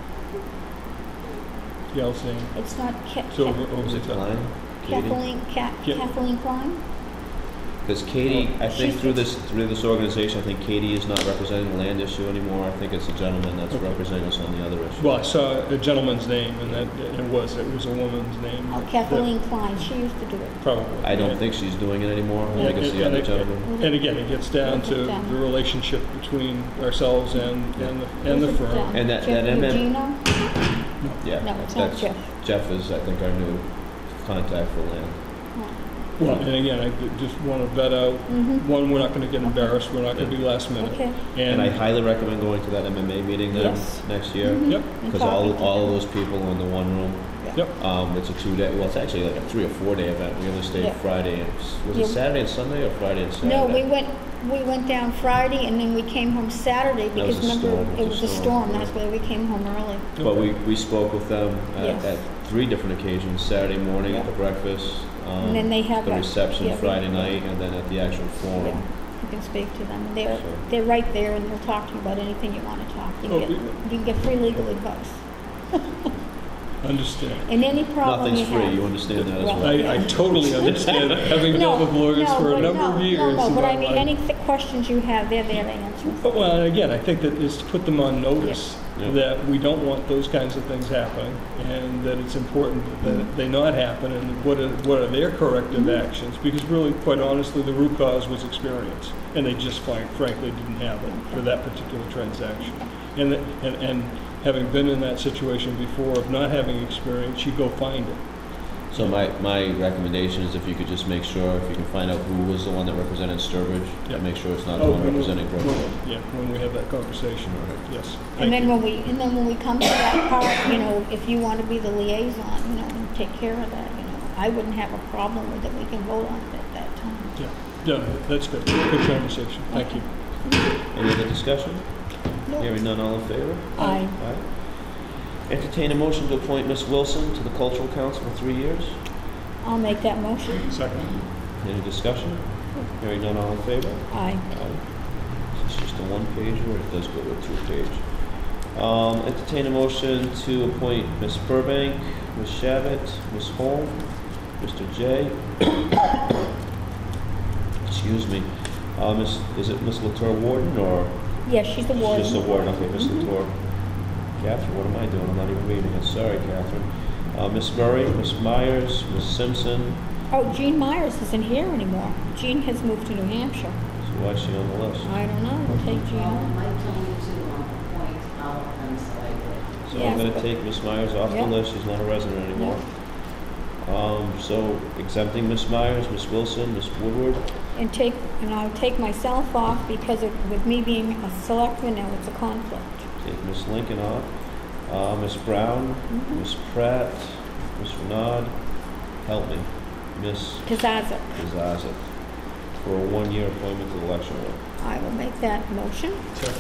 Yeltsin. It's not So, Was it Klein? Katie? Kathleen Klein? Because Katie, I think She's- through this organization, I think Katie is not representing the land issue anymore. I think it's a gentleman that's representing us on the other issue. Well, I saw a gentleman's name, and it was a woman's name. Oh, Kathleen Klein. She used to do it. Probably. I don't yeah. think she's doing it anymore. I think it's the other gentleman. And again, it gets down to the relationship between ourselves and the firm. And that Jeff MM Eugenio? Yeah. No, it's not that's- Jeff. Jeff is, I think, our new contact for land. Well, and again, I just want to vet out, one, we're not going to get embarrassed, we're not going to be last minute. Okay. And I highly recommend going to that MMA meeting then Yes. next year. Yep, Because all of those people in the one room. yep. It's a 2-day, well, it's actually like a 3 or 4-day event. We only stayed Yeah. Friday and, was it Yeah. Saturday and Sunday or Friday and Saturday? No, we went down Friday and then we came home Saturday That was because a remember, storm. it was a storm. That's why we came home early. But we spoke with them Yes. at 3 different occasions, Saturday morning at the breakfast, And then they have the a- reception yeah, Friday night, and then at the actual Yeah, forum. you can speak to them. So- They're right there and they'll talk to you about anything you want to talk. Oh, You can get free legal advice. Understand. And any problem you Nothing's have. free, you understand that as Well, well. I totally understand, having dealt with lawyers for a but number of years. No, in but my I mean, life. any questions you have, they're there to answer. But, well, and again, I think that is to put them on notice Yeah. that we don't want those kinds of things happening, and that it's important that they not happen, and what are their corrective actions? Because really, quite honestly, the root cause was experience, and they just frankly didn't have it for that particular transaction. And having been in that situation before of not having experience, you go find it. So my recommendation is if you could just make sure, if you can find out who was the one that represented Sturbridge, Yeah. make sure it's not the one representing Brookfield. Yeah, when we have that conversation, yes. And Thank then you. when we come to that part, you know, if you want to be the liaison, you know, and take care of that, you know, I wouldn't have a problem with it. We can vote on it at that time. Yeah, that's good. Good conversation. Thank you. Any other discussion? No. Hearing none, all in favor? Aye. Entertain a motion to appoint Ms. Wilson to the Cultural Council for 3 years. I'll make that motion. Second. Any discussion? Hearing none, all in favor? Aye. Is this just a one-pager, or it does go to a 2-page? Entertain a motion to appoint Ms. Burbank, Ms. Shabbat, Ms. Holm, Mr. J. Excuse me. Is it Ms. Latour Warden, or? Yes, she's the warden. Just the warden, okay, Ms. Latour. Catherine, what am I doing? I'm not even reading it. Sorry, Catherine. Ms. Murray, Ms. Myers, Ms. Simpson. Oh, Jean Myers isn't here anymore. Jean has moved to New Hampshire. So why is she on the list? I don't know. We'll take Jean. Mike told me to appoint all of them, so I did. So Yes, I'm gonna but- take Ms. Myers off the Yeah. list. She's not a resident anymore. So exempting Ms. Myers, Ms. Wilson, Ms. Woodward. And I'll take myself off because with me being a selectman now, it's a conflict. Take Ms. Lincoln off. Ms. Brown, Ms. Pratt, Ms. Renaud, help me, Ms. Kazaza. Kazazik, for a 1-year appointment to the election board. I will make that motion. Second.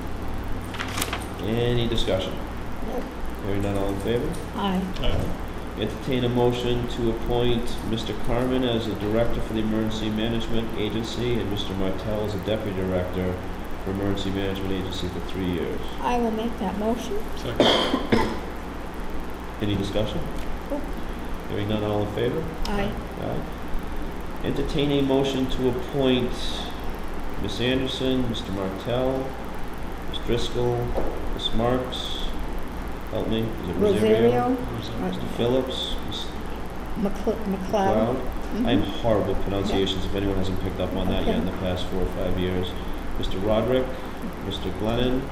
Any discussion? Nope. Hearing none, all in favor? Aye. Entertain a motion to appoint Mr. Carmen as the Director for the Emergency Management Agency and Mr. Martell as the Deputy Director for Emergency Management Agency for 3 years. I will make that motion. Second. Any discussion? Nope. Hearing none, all in favor? Aye. Aye. Entertain a motion to appoint Ms. Anderson, Mr. Martell, Ms. Driscoll, Ms. Marks, help me, is it Rosario. Mr. Phillips, Ms. McLeod. Cloud. Mhm. I am horrible with pronunciations, if anyone hasn't picked up on that yet in the past 4 or 5 years. Mr. Roderick, Mr. Glennon,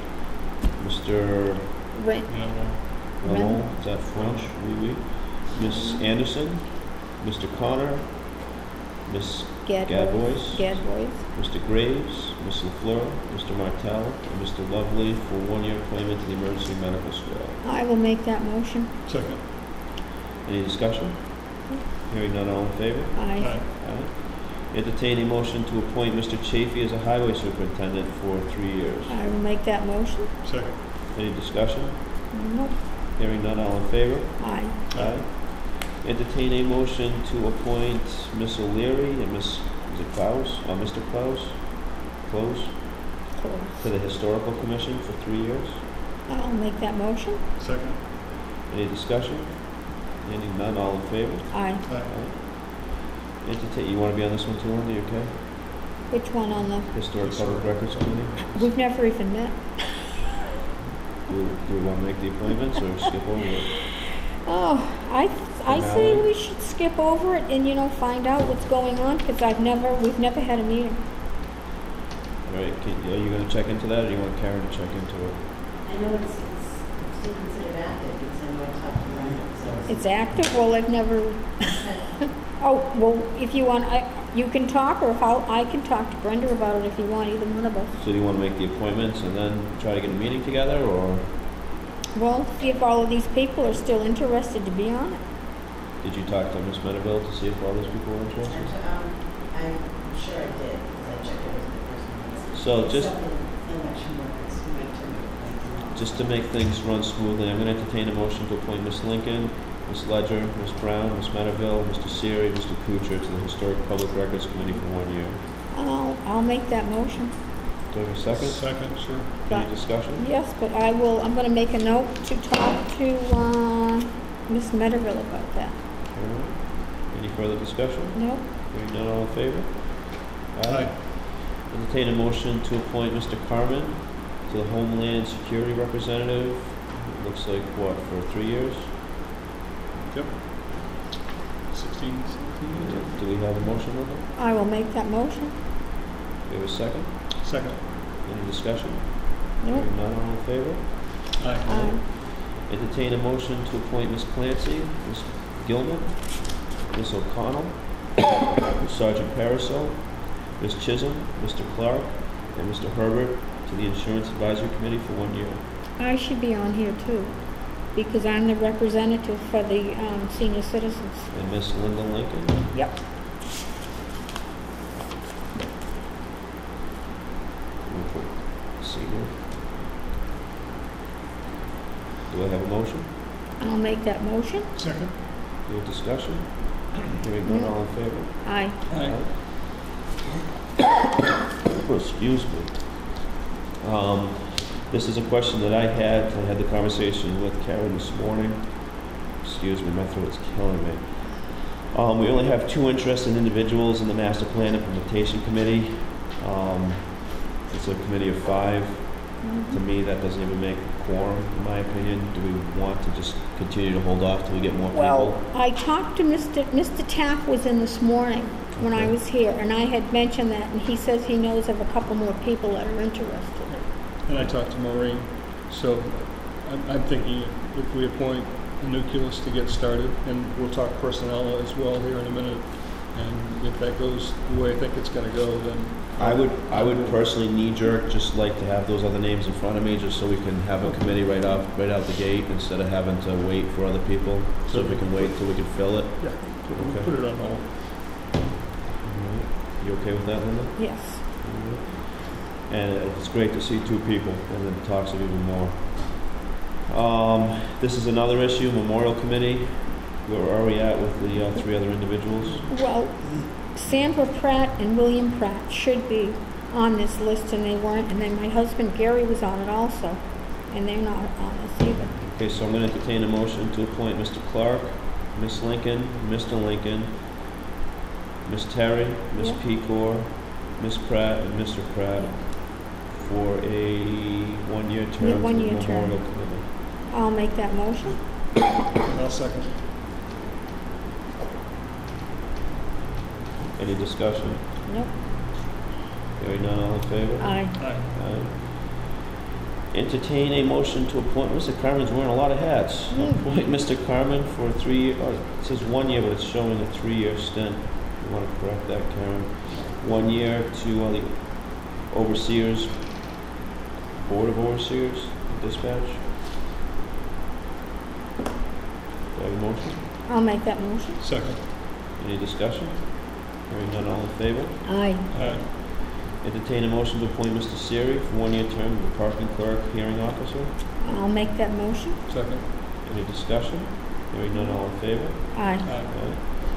Mr. Right. Ramon, is that French? Oui, oui. Ms. Anderson, Mr. Connor, Ms. Gadbois, Gadbois. Mr. Graves, Ms. LaFleur, Mr. Martell, and Mr. Lovely for 1-year appointment to the Emergency Medical Squad. I will make that motion. Second. Any discussion? Hearing none, all in favor? Aye. Aye. Entertain a motion to appoint Mr. Chafee as a highway superintendent for 3 years. I will make that motion. Second. Any discussion? Nope. Hearing none, all in favor? Aye. Aye. Entertain a motion to appoint Miss O'Leary and Miss, is it Klaus? Mr. Klaus? Close? Close. To the Historical Commission for 3 years. I'll make that motion. Second. Any discussion? Hearing none, all in favor? Aye. Aye. Entertain, you want to be on this one too, Linda, you okay? Which one on the, Historic Public Records Committee? we've never even met. Do we want to make the appointments or skip over it? Oh, I say Formality? we should skip over it and, find out what's going on, because we've never had a meeting. All right, are you going to check into that, or do you want Karen to check into it? I know it's still considered active because I know I talked to Brenda, so. It's active, well, I've never, oh, well, if you want, you can talk, or I can talk to Brenda about it if you want, either one of us. So do you want to make the appointments and then try to get a meeting together, or Well, see if all of these people are still interested to be on it. did you talk to Ms. Medeville to see if all these people were interested? I'm sure I did, because I checked it with the person. So just, Election workers, who might turn it. just to make things run smoothly, I'm going to entertain a motion to appoint Ms. Lincoln, Ms. Ledger, Ms. Brown, Ms. Medeville, Mr. Siri, Mr. Kuchar to the Historic Public Records Committee for 1 year. I'll make that motion. Do I have a second? Second, sure. Any discussion? Yes, but I'm going to make a note to talk to Miss Medeville about that. All right. Any further discussion? Nope. Hearing none, all in favor? Aye. Entertain a motion to appoint Mr. Carmen to the Homeland Security Representative. It looks like, what, for 3 years? Yep. 16, 17. Do we have a motion with it? I will make that motion. Do we have a second? Second. Any discussion? Nope. Hearing none, all in favor? Aye. Entertain a motion to appoint Ms. Clancy, Ms. Gilman, Ms. O'Connell, Sergeant Paraso, Ms. Chisholm, Mr. Clark, and Mr. Herbert to the Insurance Advisory Committee for 1 year. I should be on here too, because I'm the representative for the senior citizens. And Ms. Linda Lincoln. Yep. We'll put senior. Do I have a motion? I'll make that motion. Second. Do we have discussion? Hearing none, all in favor? Aye. Aye. Oh, excuse me. This is a question that I had the conversation with Karen this morning. Excuse me, my throat's killing me. We only have 2 interested individuals in the Master Plan Implementation Committee. It's a committee of 5. To me, that doesn't even make a quorum, in my opinion. Do we want to just continue to hold off till we get more people? Well, I talked to Mr. Taft was in this morning when I Okay. was here, and I had mentioned that, and he says he knows of a couple more people that are interested. And I talked to Maureen, so I'm thinking if we appoint a nucleus to get started, and we'll talk personnel as well here in a minute, and if that goes the way I think it's gonna go, then. I would personally knee-jerk just like to have those other names in front of me, just so we can have a committee right out the gate, instead of having to wait for other people. So if we can wait till we can fill it. Yeah, Okay. put it on hold. You okay with that, Linda? Yes. And it's great to see 2 people, and then it talks of even more. This is another issue, Memorial Committee. Where are we at with the three other individuals? Well, Sandra Pratt and William Pratt should be on this list, and they weren't. And then my husband Gary was on it also, and they're not on this either. Okay, so I'm going to entertain a motion to appoint Mr. Clark, Miss Lincoln, Mr. Lincoln, Miss Terry, Miss Yeah. Pecor, Miss Pratt, and Mr. Pratt for a one-year term to the one-year term. Memorial Committee. I'll make that motion. I'll second. Any discussion? Nope. Hearing none, all in favor? Aye. Aye. Aye. Entertain a motion to appoint, Mr. Carmen's wearing a lot of hats. Appoint Mr. Carmen for a 3-year, oh, it says 1 year, but it's showing a 3-year stint. You want to correct that, Karen? 1 year to the Overseers, Board of Overseers, Dispatch. Do I have a motion? I'll make that motion. Second. Any discussion? Hearing none, all in favor? Aye. Aye. Entertain a motion to appoint Mr. Siri for 1-year term as the parking clerk, hearing officer. I'll make that motion. Second. Any discussion? Hearing none, all in favor? Aye. Aye.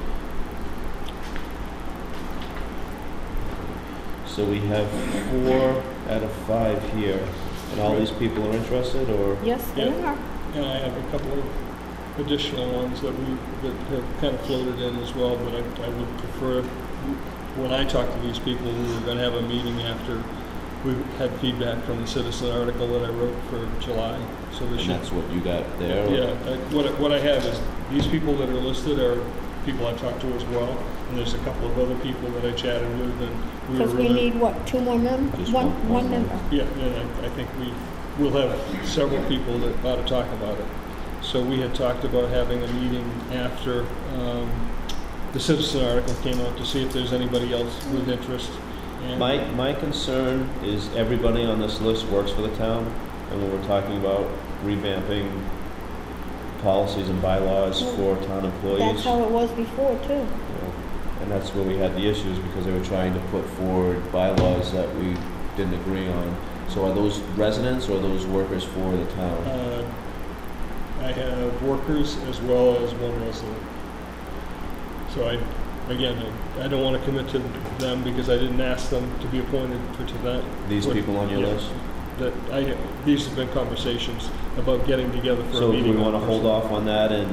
So we have 4 out of 5 here, and all these people are interested, or? Yes, they Yeah. are. And I have a couple of additional ones that have kind of floated in as well, but I would prefer, when I talk to these people, we were going to have a meeting after we had feedback from the citizen article that I wrote for July. So they And should. that's what you got there? or- Yeah, what I have is, these people that are listed are people I've talked to as well, and there's a couple of other people that I chatted with, and we were Because we really. need, what, 2 more members? Just One one member. Yeah, and I think we'll have several people that ought to talk about it. So we had talked about having a meeting after the citizen article came out to see if there's anybody else with interest. And My concern is everybody on this list works for the town, and when we're talking about revamping policies and bylaws for town employees. That's how it was before, too. you know, and that's where we had the issues, because they were trying to put forward bylaws that we didn't agree on. So are those residents or are those workers for the town? I have workers as well as one resident. So I don't want to commit to them because I didn't ask them to be appointed for tonight. These people on your Yeah. list? These have been conversations about getting together for a So do meeting. we want to hold off on that and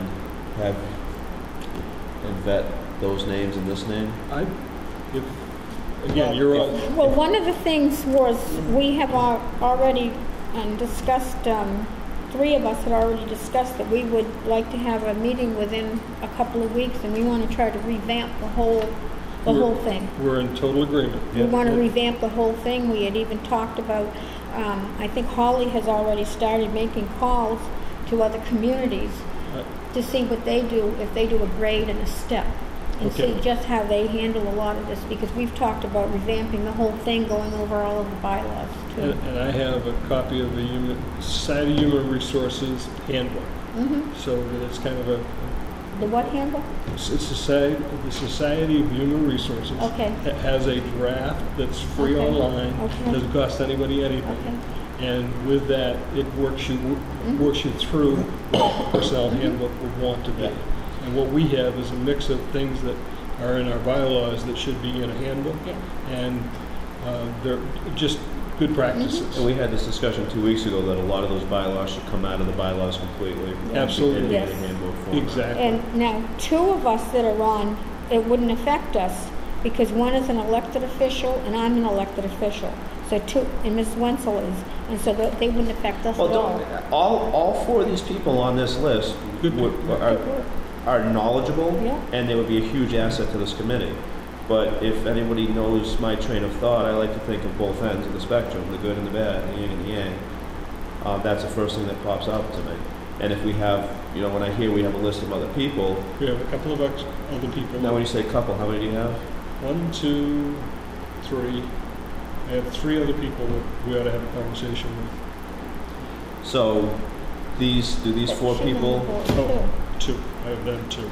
vet those names and this name? Again, you're all. Well, one of the things was, we have already discussed, 3 of us had already discussed that we would like to have a meeting within a couple of weeks, and we want to try to revamp the whole thing. We're in total agreement. We want to revamp the whole thing. We had even talked about, I think Holly has already started making calls to other communities to see what they do, if they do a grade and a step, and Okay. see just how they handle a lot of this, because we've talked about revamping the whole thing, going over all of the bylaws too. And I have a copy of the Society of Human Resources handbook. Mm-hmm. So it's kind of The what handbook? it's the Society of Human Resources. Okay. Has a draft that's free Okay. online. Okay. Doesn't cost anybody anything. Okay. And with that, it works you through what the personnel handbook would want to be. And what we have is a mix of things that are in our bylaws that should be in a handbook. Yeah. And they're just good practices. And we had this discussion 2 weeks ago that a lot of those bylaws should come out of the bylaws completely. Absolutely. And be in Yes. a handbook form. Exactly. And now, 2 of us that are on, it wouldn't affect us, because one is an elected official and I'm an elected official. So 2, and Ms. Wenzel is, and so they wouldn't affect us Well, at all. all 4 of these people on this list Good. are knowledgeable, Yeah. and they would be a huge asset to this committee. But if anybody knows my train of thought, I like to think of both ends of the spectrum, the good and the bad, the yin and the yang. That's the first thing that pops out to me. And if we have, when I hear we have a list of other people, We have a couple of other people. now when you say couple, how many do you have? 1, 2, 3. I have 3 other people that we ought to have a conversation with. So do these 4 people, Oh, 2. I have them 2.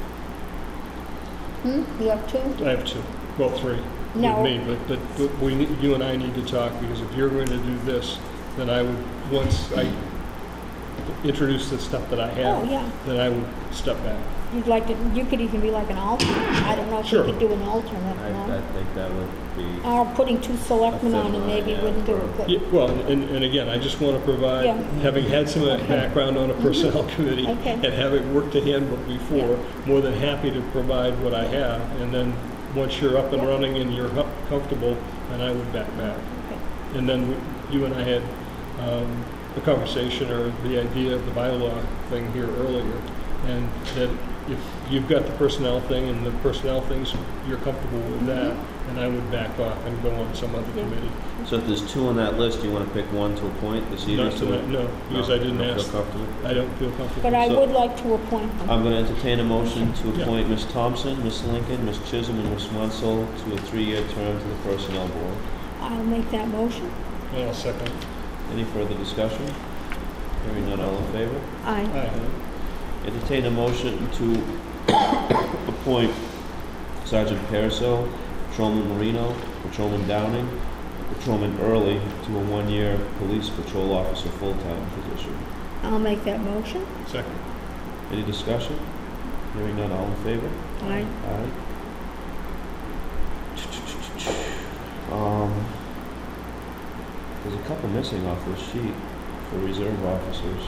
You have 2? I have 2. Well, 3. No. With me, but you and I need to talk, because if you're going to do this, then I would, once I introduce the stuff that I Oh, have, yeah. then I would step back. You'd like to, you could even be like an alternate. I don't know if you Sure. could do an alternate, I no? think that would be, Or putting two selectmen on and maybe Yeah, wouldn't do it Yeah, good. well, and again, I just want to provide, Yeah. having had some of that background on a personnel committee Okay. and having worked a handbook before, more than happy to provide what I have. And then, once you're up and Yeah. running and you're comfortable, then I would back back. Okay. And then you and I had a conversation or the idea of the bylaw thing here earlier, and that if you've got the personnel thing and the personnel things, you're comfortable with that, then I would back off and go on some other Yeah. committee. so if there's two on that list, you want to pick one to appoint this evening? Not tonight, no, because I didn't Don't ask. feel comfortable? I don't feel comfortable. But I So- would like to appoint them. I'm going to entertain a motion to Yeah. appoint Ms. Thompson, Ms. Lincoln, Ms. Chisholm, and Ms. Munsell to a 3-year term to the Personnel Board. I'll make that motion. And I'll second. Any further discussion? Hearing none, all in favor? Aye. Aye. Entertain a motion to appoint Sergeant Pariseau, Patrolman Marino, Patrolman Downing, and Patrolman Early to a 1-year police patrol officer full-time position. I'll make that motion. Second. Any discussion? Hearing none, all in favor? Aye. Aye. There's a couple missing off this sheet for reserve officers.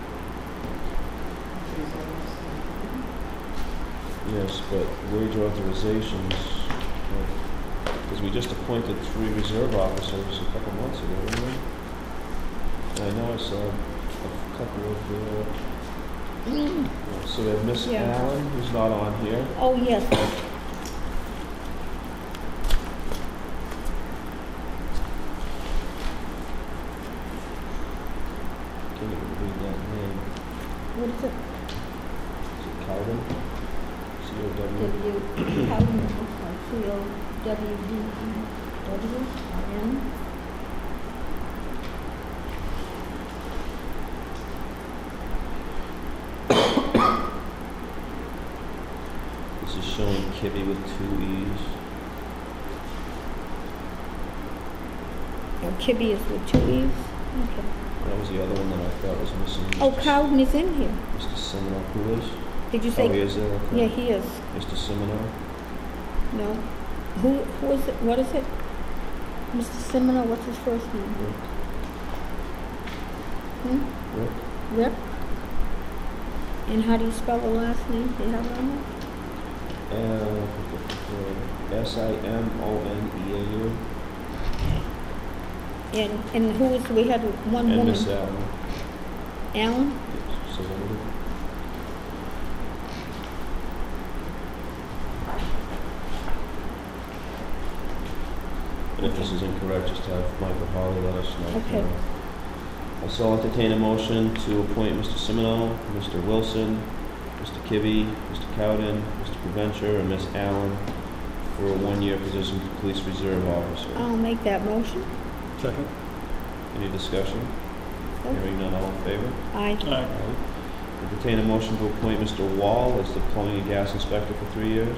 Yes, but wage authorizations, because we just appointed 3 reserve officers a couple months ago, didn't we? And I know I saw a couple of, so we have Miss Yeah. Allen, who's not on here. Oh, yes. Can't even read that name. What is it? Is it Calvin? C-O-W? Calvin, C-O-W-D-E-W-R-N. This is showing Kibbe with 2 E's. Oh, Kibbe is with 2 E's? Okay. That was the other one that I thought was missing. Oh, Mr. Cowden is in here. Mr. Semino, who is? Did you Oh, he say? is there? Okay. Yeah, he is. Mr. Semino? No. Who is it? What is it? Mr. Semino, what's his first name? Rick? Hmm? Rick? Rip? And how do you spell the last name? Do you have it on S-I-M-O-N-E-A-U. there? And who is, we had one And woman. Miss Allen. Allen? Yes, so what is it? And if this is incorrect, just have Michael Hawley let us know. Okay. So I'll entertain a motion to appoint Mr. Semino, Mr. Wilson, Mr. Kibbe, Mr. Cowden, Mr. Preventure, and Miss Allen for a 1-year position of police reserve officer. I'll make that motion. Second. Any discussion? Nope. Hearing none, all in favor? Aye. Aye. Entertain a motion to appoint Mr. Wall as the plumbing and gas inspector for 3 years.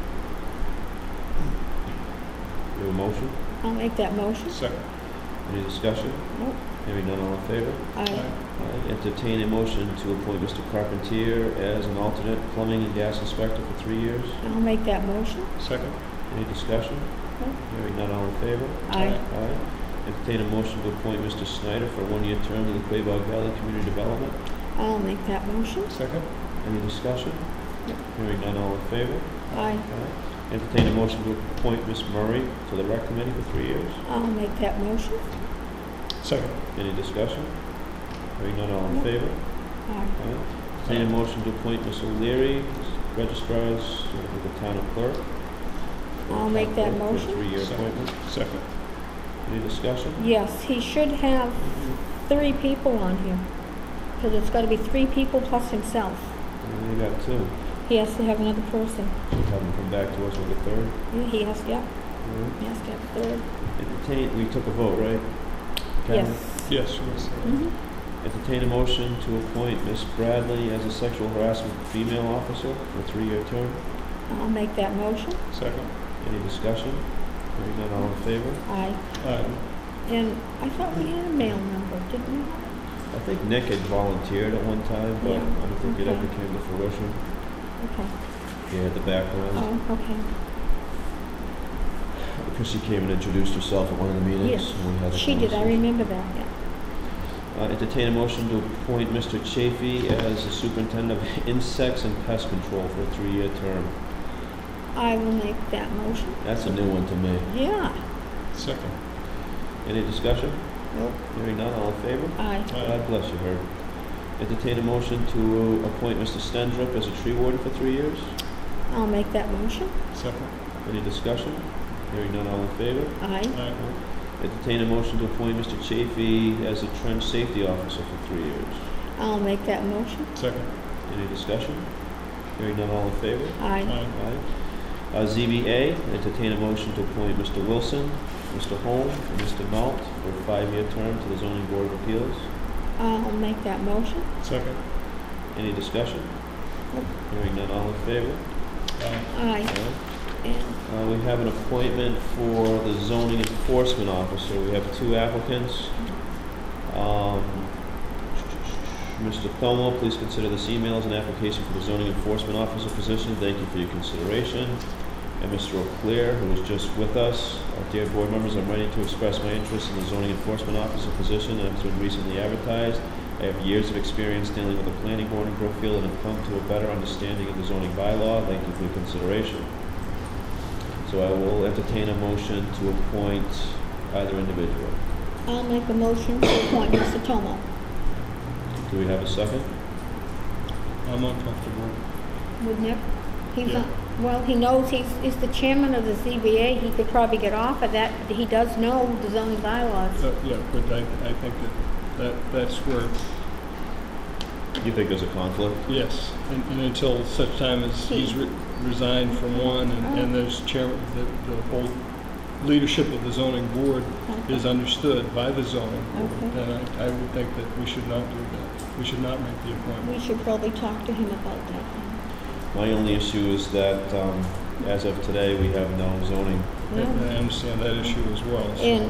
You have a motion? I'll make that motion. Second. Any discussion? Nope. Hearing none, all in favor? Aye. Entertain a motion to appoint Mr. Carpentier as an alternate plumbing and gas inspector for 3 years. I'll make that motion. Second. Any discussion? Nope. Hearing none, all in favor? Aye. Aye. Entertain a motion to appoint Mr. Snyder for a 1-year term to the Quabog Valley Community Development. I'll make that motion. Second. Any discussion? Nope. Hearing none, all in favor? Aye. Entertain a motion to appoint Ms. Murray to the Rec Committee for 3 years. I'll make that motion. Second. Any discussion? Hearing none, all in Nope. favor? Aye. Entertain a motion to appoint Ms. O'Leary as registrars with the town clerk. I'll make that For a motion. 3-year Second. appointment. Second. Any discussion? Yes, he should have 3 people on here. Because it's got to be 3 people plus himself. We only got 2. He has to have another person. Should have them come back to us with a 3rd. Yeah, he has, yeah, All right. he has to have a 3rd. Entertain, we took a vote, right? Karen? Yes. Yes. Yes. Mhm. Entertain a motion to appoint Ms. Bradley as a sexual harassment female officer for a 3-year term. I'll make that motion. Second. Any discussion? Hearing none, all in favor? Aye. Aye. And I thought we had a mail number, didn't we? I think Nick had volunteered at one time, but Yeah, I don't think it okay. ever came to fruition. Okay. He had the background. Oh, okay. Because she came and introduced herself at one of the meetings. Yes, and we had a she did, I conversation. remember that, yeah. Entertain a motion to appoint Mr. Chafee as the superintendent of insects and pest control for a 3-year term. I will make that motion. That's a new one to me. Yeah. Second. Any discussion? Nope. Hearing none, all in favor? Aye. God bless you, Herb. Entertain a motion to appoint Mr. Stendrup as a tree warden for 3 years. I'll make that motion. Second. Any discussion? Hearing none, all in favor? Aye. Aye. Entertain a motion to appoint Mr. Chafee as a trench safety officer for 3 years. I'll make that motion. Second. Any discussion? Hearing none, all in favor? Aye. Aye. ZBA, entertain a motion to appoint Mr. Wilson, Mr. Holm, and Mr. Malt for a 5-year term to the Zoning Board of Appeals. I'll make that motion. Second. Any discussion? Nope. Hearing none, all in favor? Aye. Aye. And We have an appointment for the zoning enforcement officer. We have 2 applicants. Mr. Thomo, please consider this email as an application for the zoning enforcement officer position. Thank you for your consideration. And Mr. O'Clair, who was just with us. Dear board members, I'm ready to express my interest in the zoning enforcement officer position that has been recently advertised. I have years of experience dealing with the planning board in Brookfield and have come to a better understanding of the zoning bylaw. Thank you for your consideration. So I will entertain a motion to appoint either individual. I'll make a motion to appoint Mr. Tomo. Do we have a second? I'm uncomfortable. With Nick? He's Yeah. well, he knows he's the chairman of the ZBA. He could probably get off of that. He does know the zoning bylaws. Yeah, but I think that's where, You think there's a conflict? yes, and until such time as he's resigned from one and there's chairman, the whole leadership of the zoning board is understood by the zoning board, Okay. then I would think that we should not do that. We should not make the appointment. We should probably talk to him about that. My only issue is that, as of today, we have no zoning. And I understand that issue as well. So. And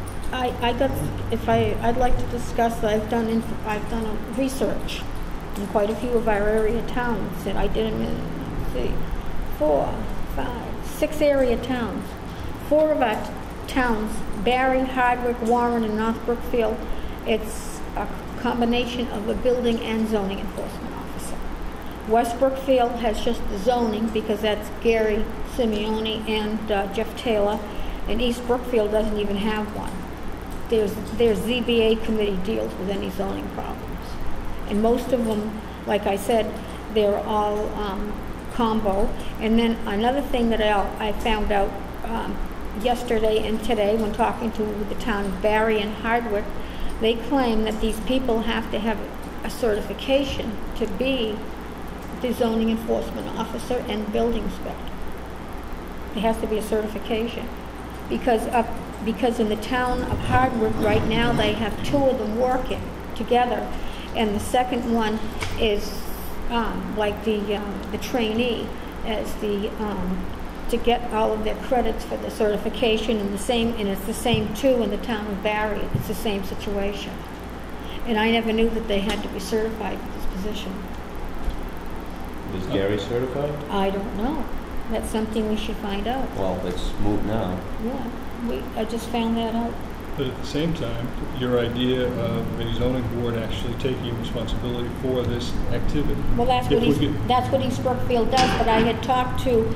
I'd like to discuss that I've done a research in quite a few of our area towns, and I did them in 4, 5, 6 area towns. 4 of our towns, Barry, Hardwick, Warren, and North Brookfield, it's a combination of a building and zoning enforcement officer. West Brookfield has just the zoning because that's Gary Simeone and Jeff Taylor, and East Brookfield doesn't even have one. Their ZBA committee deals with any zoning problems. And most of them, like I said, they're all combo. And then another thing that I found out yesterday and today when talking to the town of Barry and Hardwick, they claim that these people have to have a certification to be the zoning enforcement officer and building inspector. There has to be a certification because in the town of Hardwick right now they have 2 of them working together, and the second one is like the trainee as the to get all of their credits for the certification, and it's the same too in the town of Barry. It's the same situation, and I never knew that they had to be certified for this position. Is Gary certified? I don't know. That's something we should find out. Well, it's moot now. Yeah, I just found that out. But at the same time, your idea of a zoning board actually taking responsibility for this activity. Well, that's what East Brookfield does, but I had talked to,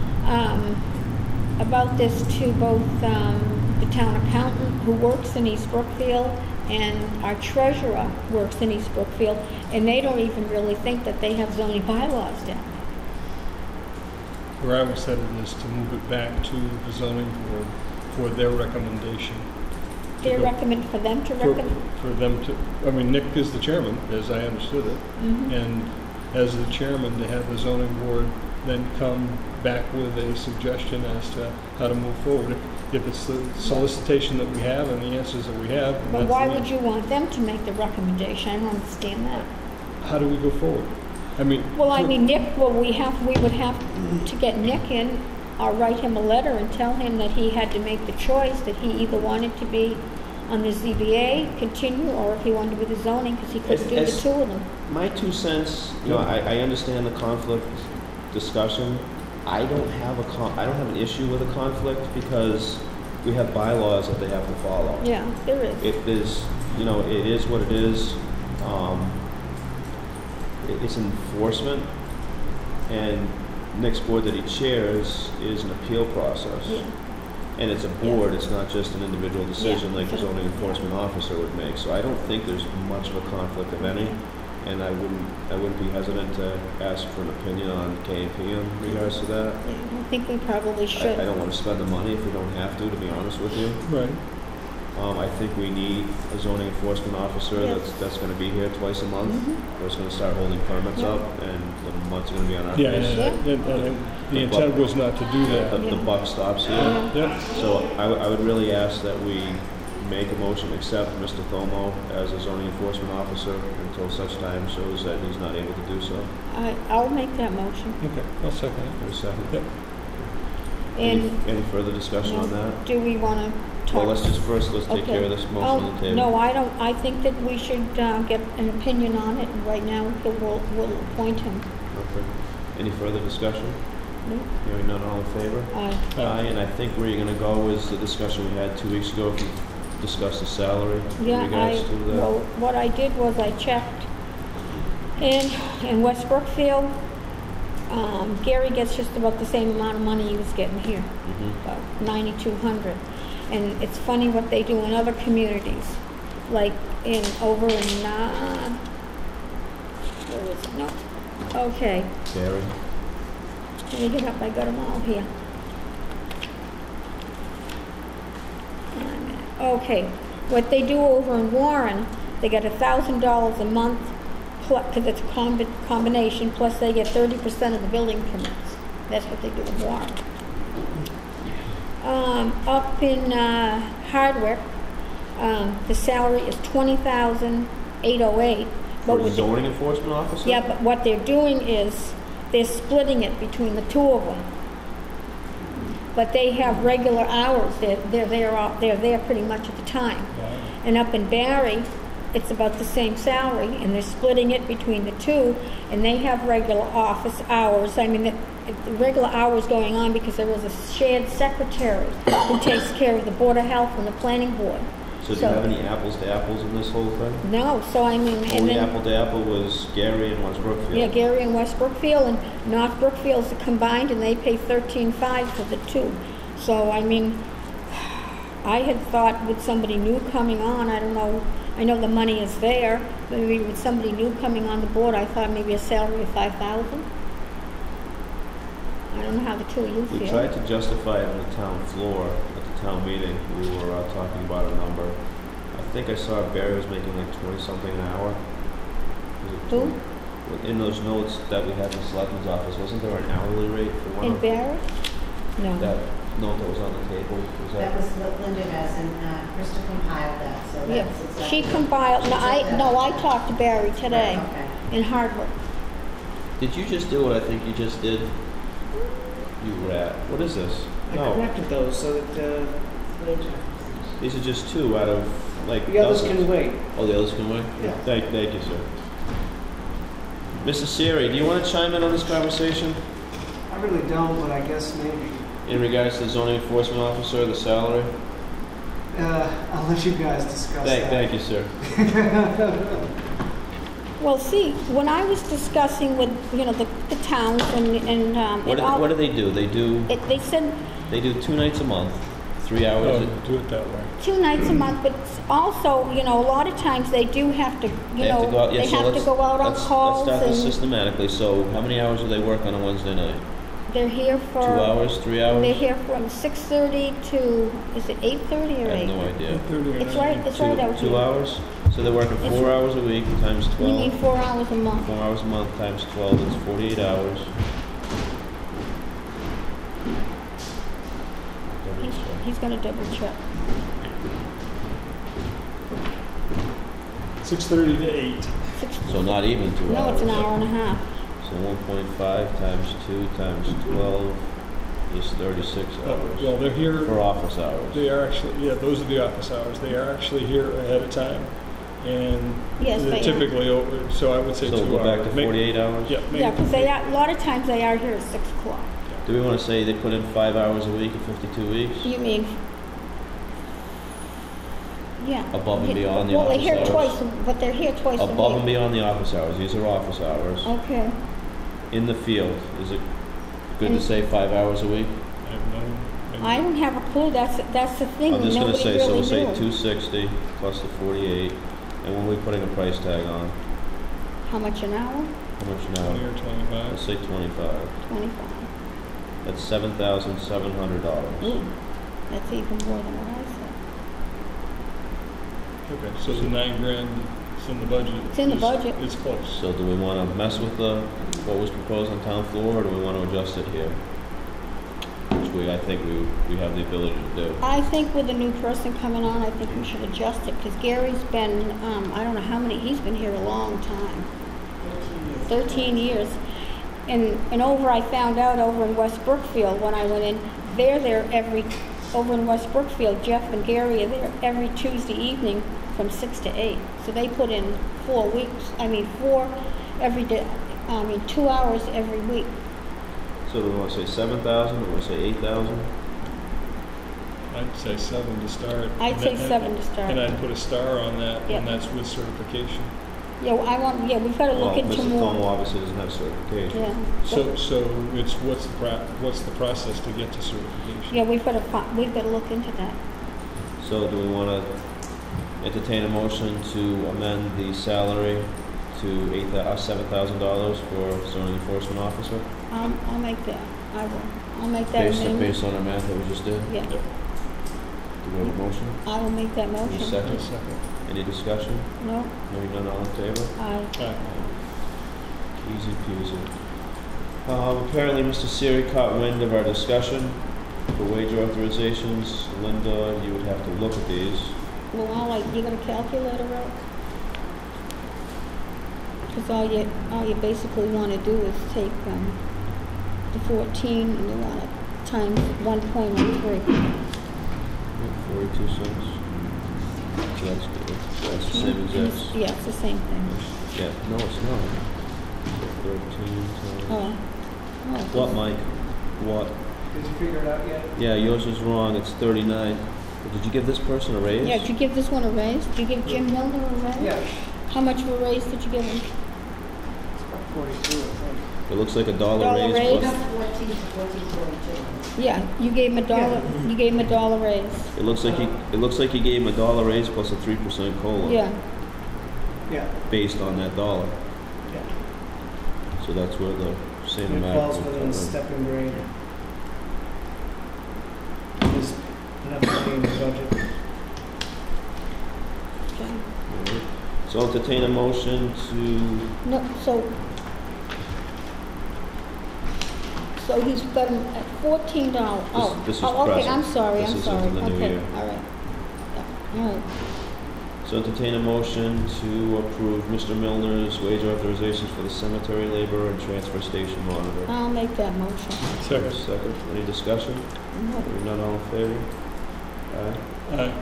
about this to both the town accountant who works in East Brookfield and our treasurer works in East Brookfield, and they don't even really think that they have zoning bylaws down there. Where I was headed is to move it back to the zoning board for their recommendation. They recommend for them to recommend? For them to, I mean, Nick is the chairman, as I understood it, and as the chairman, to have the zoning board then come back with a suggestion as to how to move forward. If it's the solicitation that we have and the answers that we have. But why would you want them to make the recommendation? I don't understand that. How do we go forward? I mean. Well, I mean, Nick, we would have to get Nick in or write him a letter and tell him that he had to make the choice that he either wanted to be on the ZBA, continue, or if he wanted with the zoning, because he couldn't do the As- two of them. My 2 cents, you know, I understand the conflict discussion. I don't have an issue with a conflict because we have bylaws that they have to follow. Yeah, there is. If there's, you know, it is what it is. It's enforcement, and next board that he chairs is an appeal process. Yeah. And it's a board, it's not just an individual decision Yeah. like the zoning enforcement officer would make. So I don't think there's much of a conflict of any, and I wouldn't be hesitant to ask for an opinion on K&P in regards to that. Yeah, I think we probably should. I don't want to spend the money if we don't have to be honest with you. Right. I think we need a zoning enforcement officer Yes. that's going to be here twice a month. Or it's going to start holding permits Yeah. up, and the month's going to be on our Yeah, face. and the intent was not to do that. The buck stops here. Yeah. Yeah. So I would really ask that we make a motion to accept Mr. Thomo as a zoning enforcement officer until such time shows that he's not able to do so. I'll make that motion. Okay, I'll second it. For a second. Yep. And Any further discussion on that? do we want to talk? Well, let's take care of this motion on the table. No, I don't. I think that we should get an opinion on it, and right now we'll appoint him. Okay. Any further discussion? No? Hearing none, all in favor? Aye. Aye, and I think where you're gonna go is the discussion we had 2 weeks ago, if you discussed the salary Yeah, in regards to the... well, what I did was I checked in West Brookfield. Gary gets just about the same amount of money he was getting here, Mhm. about $9,200. And it's funny what they do in other communities, like over in where is it? No. Okay, Gary? let me get up. I got them all here. Okay, what they do over in Warren, they get $1,000 a month, because it's a combination, plus they get 30% of the building permits. That's what they do in Warren. Up in Hardwick, the salary is $20,808. For with the- zoning enforcement officer? Yeah, but what they're doing is they're splitting it between the two of them. But they have regular hours. They're there pretty much at the time. And up in Barry, it's about the same salary, and they're splitting it between the two, and they have regular office hours. I mean, the regular hours going on because there is a shared secretary who takes care of the Board of Health and the Planning Board. So do you have any apples to apples in this whole thing? No, so I mean, and Only then, apple to apple was Gary and West Brookfield? yeah, Gary and West Brookfield, and North Brookfield's combined, and they pay $13,500 for the two. So, I mean, I had thought with somebody new coming on, I don't know, I know the money is there, but maybe with somebody new coming on the board, I thought maybe a salary of $5,000. I don't know how the two of you We feel. tried to justify it on the town floor at the town meeting. We were talking about a number. I think I saw Barry was making like 20-something an hour. Was it Who? 20? In those notes that we had in the selectman's office, wasn't there an hourly rate for one In of Barry? No. that note that was on the table? Was That was what Linda has, and Krista compiled that, so Yeah, that's exactly. she compiled, I talked to Barry today Okay. in Hardwick. Did you just do what I think you just did? You rat. What is this? I No, corrected those so that these are just two out of like the others dozens. can wait. Oh, the others can wait? Yeah. Thank you, sir. Mrs. Siri, do you want to chime in on this conversation I really don't, but I guess maybe. in regards to the zoning enforcement officer, the salary? I'll let you guys discuss that. Thank you, sir. Well, see, when I was discussing with, the towns and What do they do? they said They do 2 nights a month, 3 hours. Oh, do it that way. 2 nights a month, but also, a lot of times they do have to, They have to go out, yeah, they so have to go out on calls Let's start this and systematically. So how many hours do they work on a Wednesday night? they're here 2 for, hours, 3 hours? they're here from 6:30 to, is it 8:30 or I have 8? no idea. 30 It's right out here. 2 hours? So they're working 4 hours a week times You 12. need 4 hours a month. 4 hours a month times 12 is 48 hours. He's gonna double check. 6:30 to 8. So not even 2 hours. No, it's an hour and a half. So 1.5 times 2 times 12 Just 36 hours Well, they're here, for office hours. they are actually, yeah, those are the office hours. They are actually here ahead of time. And Yes, they're they are. typically over, so I would say 2 So hours. we'll go back to May- 48 hours? Yeah. maybe- Yeah, because a lot of times they are here at 6 o'clock. Do we want to say they put in 5 hours a week in 52 weeks? You mean? Yeah. Above and beyond the Well, they're office here hours? twice, but they're here twice a week. Above and beyond the office hours, these are office hours. Okay. In the field, is it good to And- say 5 hours a week? I have no- I don't have a clue, that's the thing, I'm just gonna nobody say, so really we'll say knew. 260 plus the 48, and when we putting a price tag on, How much an hour? how much an 20 hour? or 25. Let's say 25. 25. That's $7,700. Ooh, that's even more than what I said. Okay, so the 9 grand is in the budget. It's in the budget. It's close. So do we want to mess with what was proposed on town floor, or do we want to adjust it here? Which I think we have the ability to do. I think with the new person coming on, I think we should adjust it, because Gary's been, I don't know how many, he's been here a long time. 13 years. And I found out over in West Brookfield when I went in, they're there over in West Brookfield, Jeff and Gary are there every Tuesday evening from 6 to 8. So they put in 4 every day, 2 hours every week. So do we want to say 7,000, or do we want to say 8,000? I'd say 7 to start. I'd say 7 to start. And I'd put a star on that, Yep. and that's with certification. Yeah, we've got to look into Mrs. more. Thomo obviously doesn't have certification. Yeah. So it's, what's the process to get to certification? Yeah, we've got to look into that. So do we want to entertain a motion to amend the salary to $7,000 for zoning enforcement officer? I'll make that. I will. I'll make that amendment. Based on our math that we just did? Yeah, Do we have a motion? I will make that Any motion. second? Second. Any discussion? No, Hearing none, all in favor? I, Aye. Easy peasy. Apparently, Mr. Siri caught wind of our discussion for wage authorizations. Linda, you would have to look at these. well, you got a calculator out? Because all you basically want to do is take, the 14 and you want to times 1.03. 42 cents. So that's good. That's the same as this. Yeah, it's the same thing. Yeah, no, it's not. 13 times. Oh. What, Mike? What? Did you figure it out yet? Yeah, yours is wrong. It's 39. Did you give this person a raise? Yeah, did you give this one a raise? Did you give Jim Milner a raise? Yeah, How much of a raise did you give him? it's about 42, I think. It looks like a Dollar dollar raise raise? plus. About 14 to 14.42. Yeah, you gave him a dollar. You gave him a dollar raise. It looks like he gave him a dollar raise plus a 3% COLA. Yeah. Yeah, Based on that dollar. yeah. So that's where the same It amount. falls will within come the in. stepping grade. There's enough money in the budget. Okay. Alright. So I'll entertain a motion to, No, so he's got him at $14. Oh, this is oh, okay, present. I'm sorry, This I'm is sorry. into the new Okay, year. all right. Yeah, all right. so entertain a motion to approve Mr. Milner's wage authorizations for the cemetery laborer and transfer station monitor. I'll make that motion. Second. Second, any discussion? No. Hearing none, all in favor? Aye. Aye.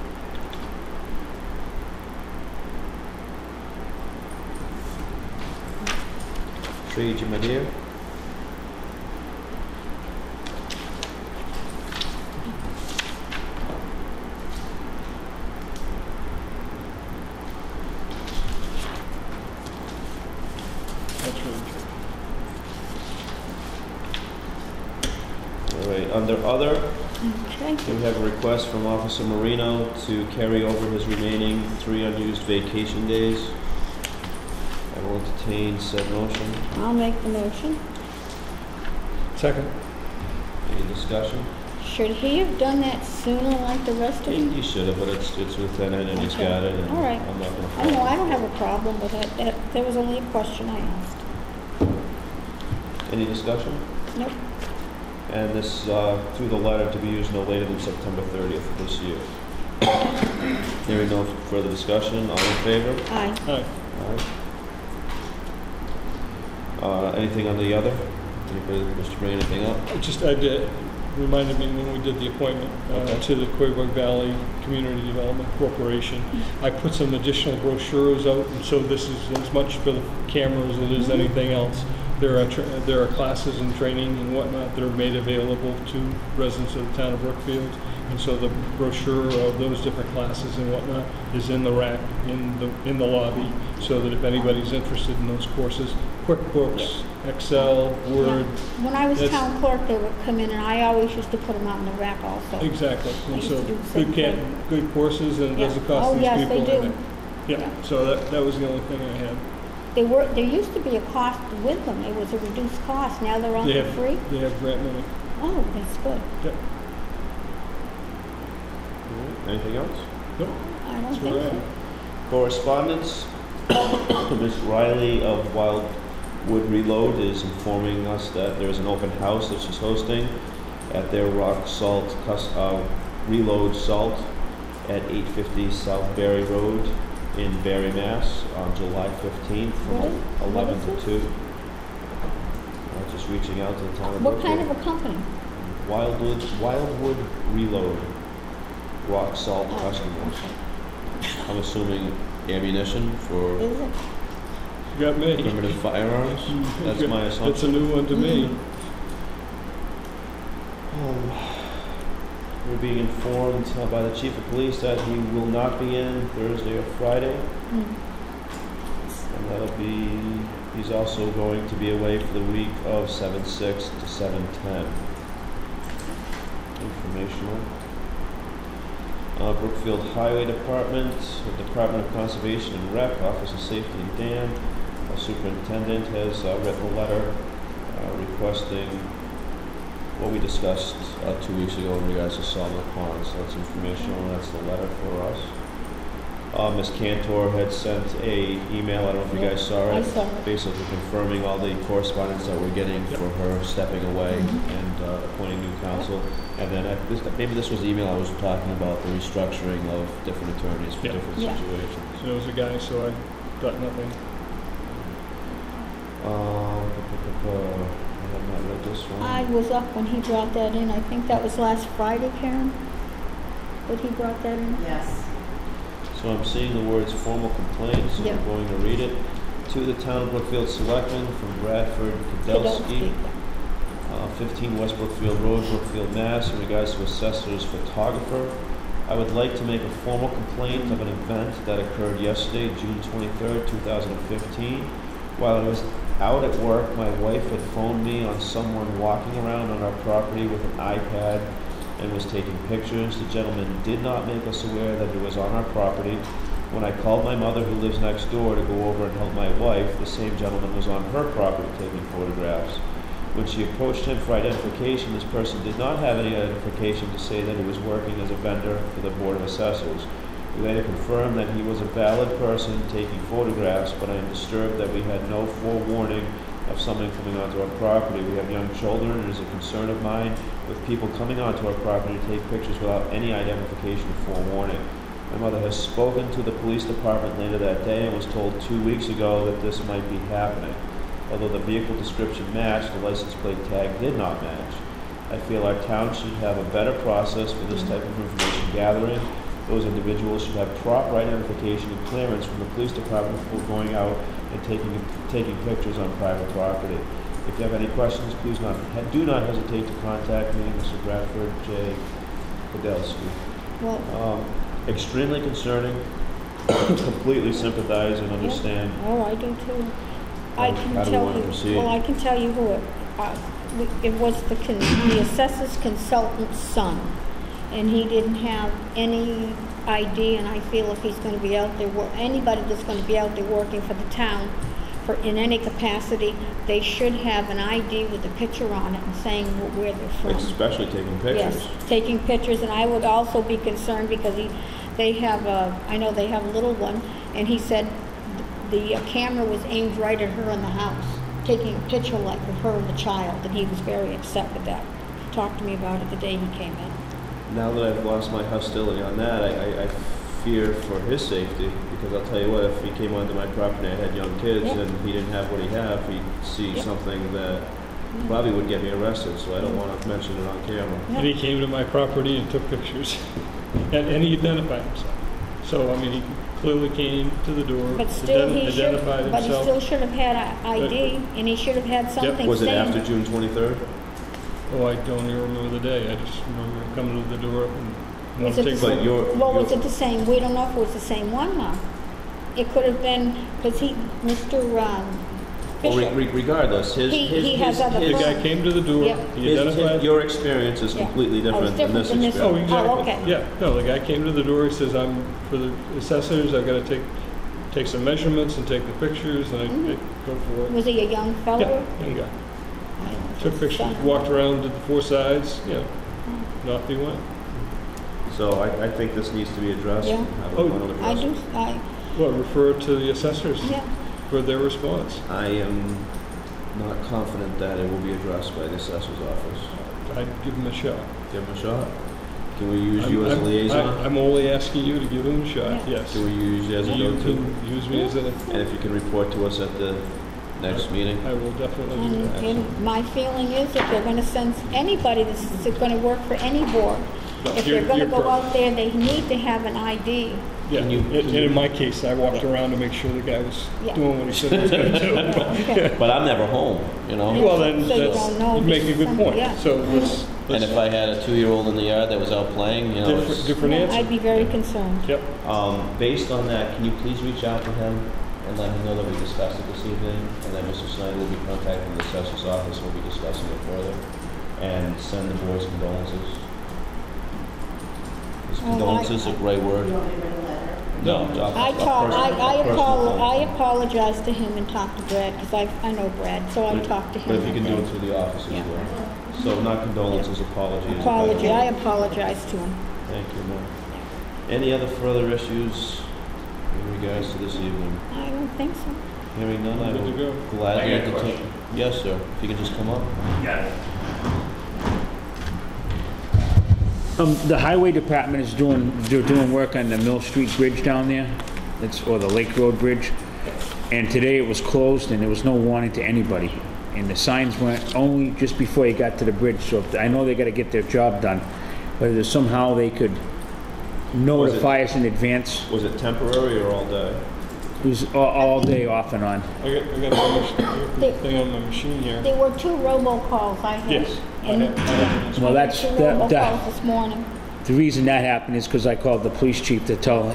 Trade you, my dear. That's really true. All right, under other, Okay. we have a request from Officer Marino to carry over his remaining 3 unused vacation days. I will entertain said motion. I'll make the motion. Second. Any discussion? Should he have done that sooner like the rest of them? He should have, but it's lieutenant and he's Okay. got it, and All right. I'm not gonna. I know, I don't have a problem with that. There was only a question I asked. Any discussion? Nope. And this, through the letter to be used no later than September 30th of this year. Hearing no further discussion, all in favor? Aye. Aye. Anything on the other? Anybody wish to bring anything up? I did, reminded me when we did the appointment to the Quabog Valley Community Development Corporation. I put some additional brochures out, and so this is as much for the camera as it is anything else. There are classes and training and whatnot that are made available to residents of the town of Brookfield. And so the brochure of those different classes and whatnot is in the rack in the lobby, so that if anybody's interested in those courses, QuickBooks, Excel, Word. Yeah. When I was town clerk, they would come in, and I always used to put them out in the rack also. Exactly. And used so to do the same thing. good courses, and it Yeah. doesn't cost Oh, these yes, people they do. anything. Yeah. Yeah. So that was the only thing I had. There used to be a cost with them. It was a reduced cost. Now they're on for free. They have grant money. Oh, that's good. Yeah. Anything else? Nope. I don't That's think where I so. am. Correspondence. Ms. Riley of Wildwood Reload is informing us that there is an open house that she's hosting at their rock salt reload salt at 850 South Berry Road in Berry, Mass. on July 15th from What 11 is to this? 2. Just reaching out to the town of What kind Brookfield. of a company? Wildwood Reload, rock salt Oh, customers. okay. I'm assuming ammunition for Is it? You got me. primitive firearms. That's my That's a assumption. new one to me. We're being informed by the chief of police that he will not be in Thursday or Friday, Mm. and that'll be. He's also going to be away for the week of 7/6 to 7/10. Informational. Brookfield Highway Department, the Department of Conservation and Rec, Office of Safety and Dam. Our superintendent has written a letter requesting what we discussed 2 weeks ago in regards to Sawmill Pond. So that's informational, and that's the letter for us. Ms. Cantor had sent a email, I don't know if you Yeah, guys saw it. I saw it. Basically confirming all the correspondence that we're getting for her stepping away Mm-hmm. and appointing new counsel. And then maybe this was the email I was talking about, the restructuring of different attorneys for Yeah. different Yeah. situations. So it was a guy, so I got nothing. I have not read this one. I was up when he brought that in. I think that was last Friday, Karen, that he brought that in. Yes. So I'm seeing the words formal complaint, so Yeah. I'm going to read it. To the Town of Brookfield Selectmen from Bradford Kudelski, 15 West Brookfield Road, Brookfield, Mass. In regards to assessor's photographer, I would like to make a formal complaint of an event that occurred yesterday, June 23rd, 2015. While I was out at work, my wife had phoned me on someone walking around on our property with an iPad and was taking pictures. The gentleman did not make us aware that it was on our property. When I called my mother, who lives next door, to go over and help my wife, the same gentleman was on her property taking photographs. When she approached him for identification, this person did not have any identification to say that he was working as a vendor for the Board of Assessors. We later confirmed that he was a valid person taking photographs, but I am disturbed that we had no forewarning of someone coming onto our property. We have young children, and it is a concern of mine with people coming onto our property to take pictures without any identification or forewarning. My mother has spoken to the police department later that day and was told 2 weeks ago that this might be happening. Although the vehicle description matched, the license plate tag did not match. I feel our town should have a better process for this type of information gathering. Those individuals should have proper identification and clearance from the police department before going out and taking pictures on private property. If you have any questions, please do not hesitate to contact me, Mr. Bradford J. Kudelski. Well, Extremely concerning. Completely sympathize and understand. oh, I do too. I can How do we tell want to you. proceed? Well, I can tell you who it was. The assessors consultant's son, and he didn't have any ID. And I feel if he's going to be out there, anybody that's going to be out there working for the town, in any capacity, they should have an ID with a picture on it and saying where they're from. Especially taking pictures. Yes, taking pictures, and I would also be concerned because I know they have a little one, and he said the camera was aimed right at her in the house, taking a picture like of her and the child, and he was very upset with that. He talked to me about it the day he came in. Now that I've lost my hostility on that, I fear for his safety, because I'll tell you what, if he came onto my property and I had young kids Yeah. and he didn't have what he had, he'd see Yeah. something that probably would get me arrested, so I don't want to mention it on camera. Yeah. And he came to my property and took pictures, and he identified himself. So, I mean, he clearly came to the door, But still, he should, identified but he himself. still should have had an ID, and he should have had something Was it saying. after June 23rd? Oh, I don't even remember the day. I just remember coming to the door and wanted Was to it take the- But you're... Well, was it the same? We don't know if it was the same one now. It could have been, because Mr. Well, Bishop, regardless, He has other The phone. guy came to the door, Yeah. he identified. your experience is Yeah. completely Oh, it's different than this different than this Oh, experience. exactly. Oh, okay. Yeah, no, the guy came to the door, he says, I'm for the assessors, I've got to take some measurements and take the pictures, and I go for it. was he a young fellow? Yeah, young guy. I don't know. Took pictures, walked around, did the 4 sides, you know, and off he went. So I think this needs to be addressed. Yeah. How we want to I address do, it. Well, refer it to the assessors yeah. for their response. I am not confident that it will be addressed by the assessor's office. I'd give him a shot. Give him a shot. Can we use you as a liaison? I'm only asking you to give him a shot, Yeah. yes. Can we use you as a You go-to? can use me as a, And if you can report to us at the next meeting? I will definitely do that. And my feeling is if they're gonna send anybody that's gonna work for any board, But if you're- they're gonna you're go correct. out there, they need to have an ID. Yeah, Can you- and in my case, I walked around to make sure the guy was Yeah. doing what he said he was going to do. Okay. But I'm never home, you know? Well, then, So you that's, don't know you make a good because point. yeah. So let's, And if I had a 2-year-old in the yard that was out playing, you know, it's... different I'd answer. be very concerned. Yep. Based on that, can you please reach out to him and let him know that we discussed it this evening? And that Mr. Snyder will be contacting the assessor's office, we'll be discussing it further. And send the boys condolences. Is condolences a great word? You want me to write a letter? No. I apologize to him and talk to Brad, because I know Brad, so I talked to him. But if you can do I it think. through the office as Yeah. well. So not condolences, apologies. Apology, I apologize to him. Thank you, ma'am. Any other further issues in regards to this evening? I don't think so. Hearing none, I Good to will go. gladly I got a entertain. Yes, sir. If you can just come up. Yeah. The highway department is doing work on the Mill Street Bridge down there, or the Lake Road Bridge. And today it was closed and there was no warning to anybody. And the signs went only just before you got to the bridge, so I know they gotta get their job done. But if somehow they could notify us in advance, Was it temporary or all day? it was all day off and on. I got the thing on my machine here. There were 2 robocalls I had. Yes, I And have Well, that's, two that, robocalls this morning. the reason that happened is because I called the police chief to tell,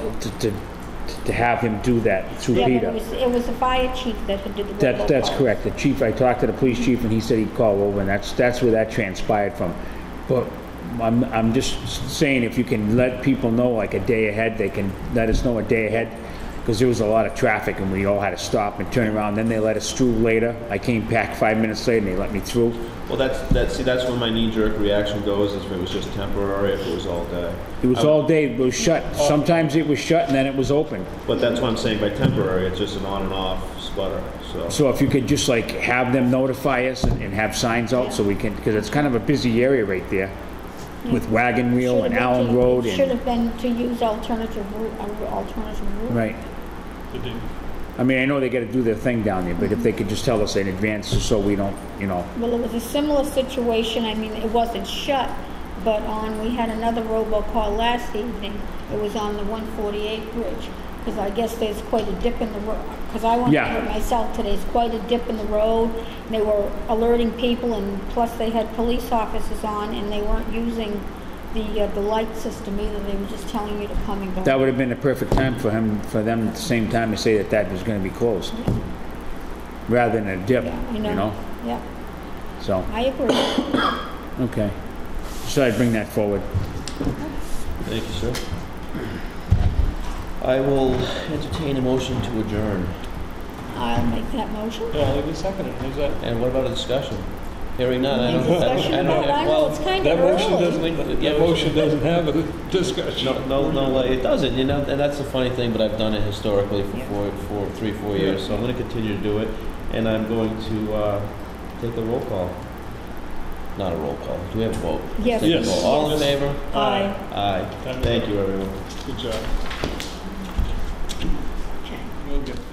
to have him do that through Yeah, Peter. but it was the fire chief that did the robocall. That's correct. The chief, I talked to the police chief and he said he'd call over, and that's where that transpired from. But I'm just saying, if you can let people know like a day ahead, they can let us know a day ahead, because there was a lot of traffic and we all had to stop and turn around. Then they let us through later. I came back 5 minutes later and they let me through. Well, that's when my knee-jerk reaction goes, is if it was just temporary, if it was all day. It was all day, it was shut. Sometimes it was shut and then it was open. But that's what I'm saying by temporary, it's just an on and off sputter, so. So if you could just like have them notify us and have signs out so we can, because it's kind of a busy area right there with Wagon Wheel and Allen Road Should and, have been to use alternative route. right. They did. I mean, I know they gotta do their thing down there, but if they could just tell us in advance just so we don't, you know. Well, it was a similar situation. I mean, it wasn't shut, but we had another robocall last evening. It was on the 148 bridge, because I guess there's quite a dip in the road. Because I went Yeah. there myself today. There's quite a dip in the road. And they were alerting people, and plus they had police officers on, and they weren't using the light system either. They were just telling you to come and go. That would have been the perfect time for them at the same time to say that was gonna be closed. Rather than a dip, Yeah, I you know? Yeah, So, I agree. okay. So I'd bring that forward. Thank you, sir. I will entertain a motion to adjourn. I'll make that motion. Yeah, I'll even second it. How's that? And what about a discussion? Hearing none, I don't, Discussion I don't about- I have, know, it's well, kind That of motion early. doesn't, Yeah, that motion doesn't have a discussion. no, it doesn't, you know, and that's the funny thing, but I've done it historically for 3-4 years, so I'm gonna continue to do it, and I'm going to, take a roll call. Not a roll call, do we have a vote? Yes. Take a Yes. vote. All in favor? Aye. Aye. Thank you, everyone. Good job. Real good.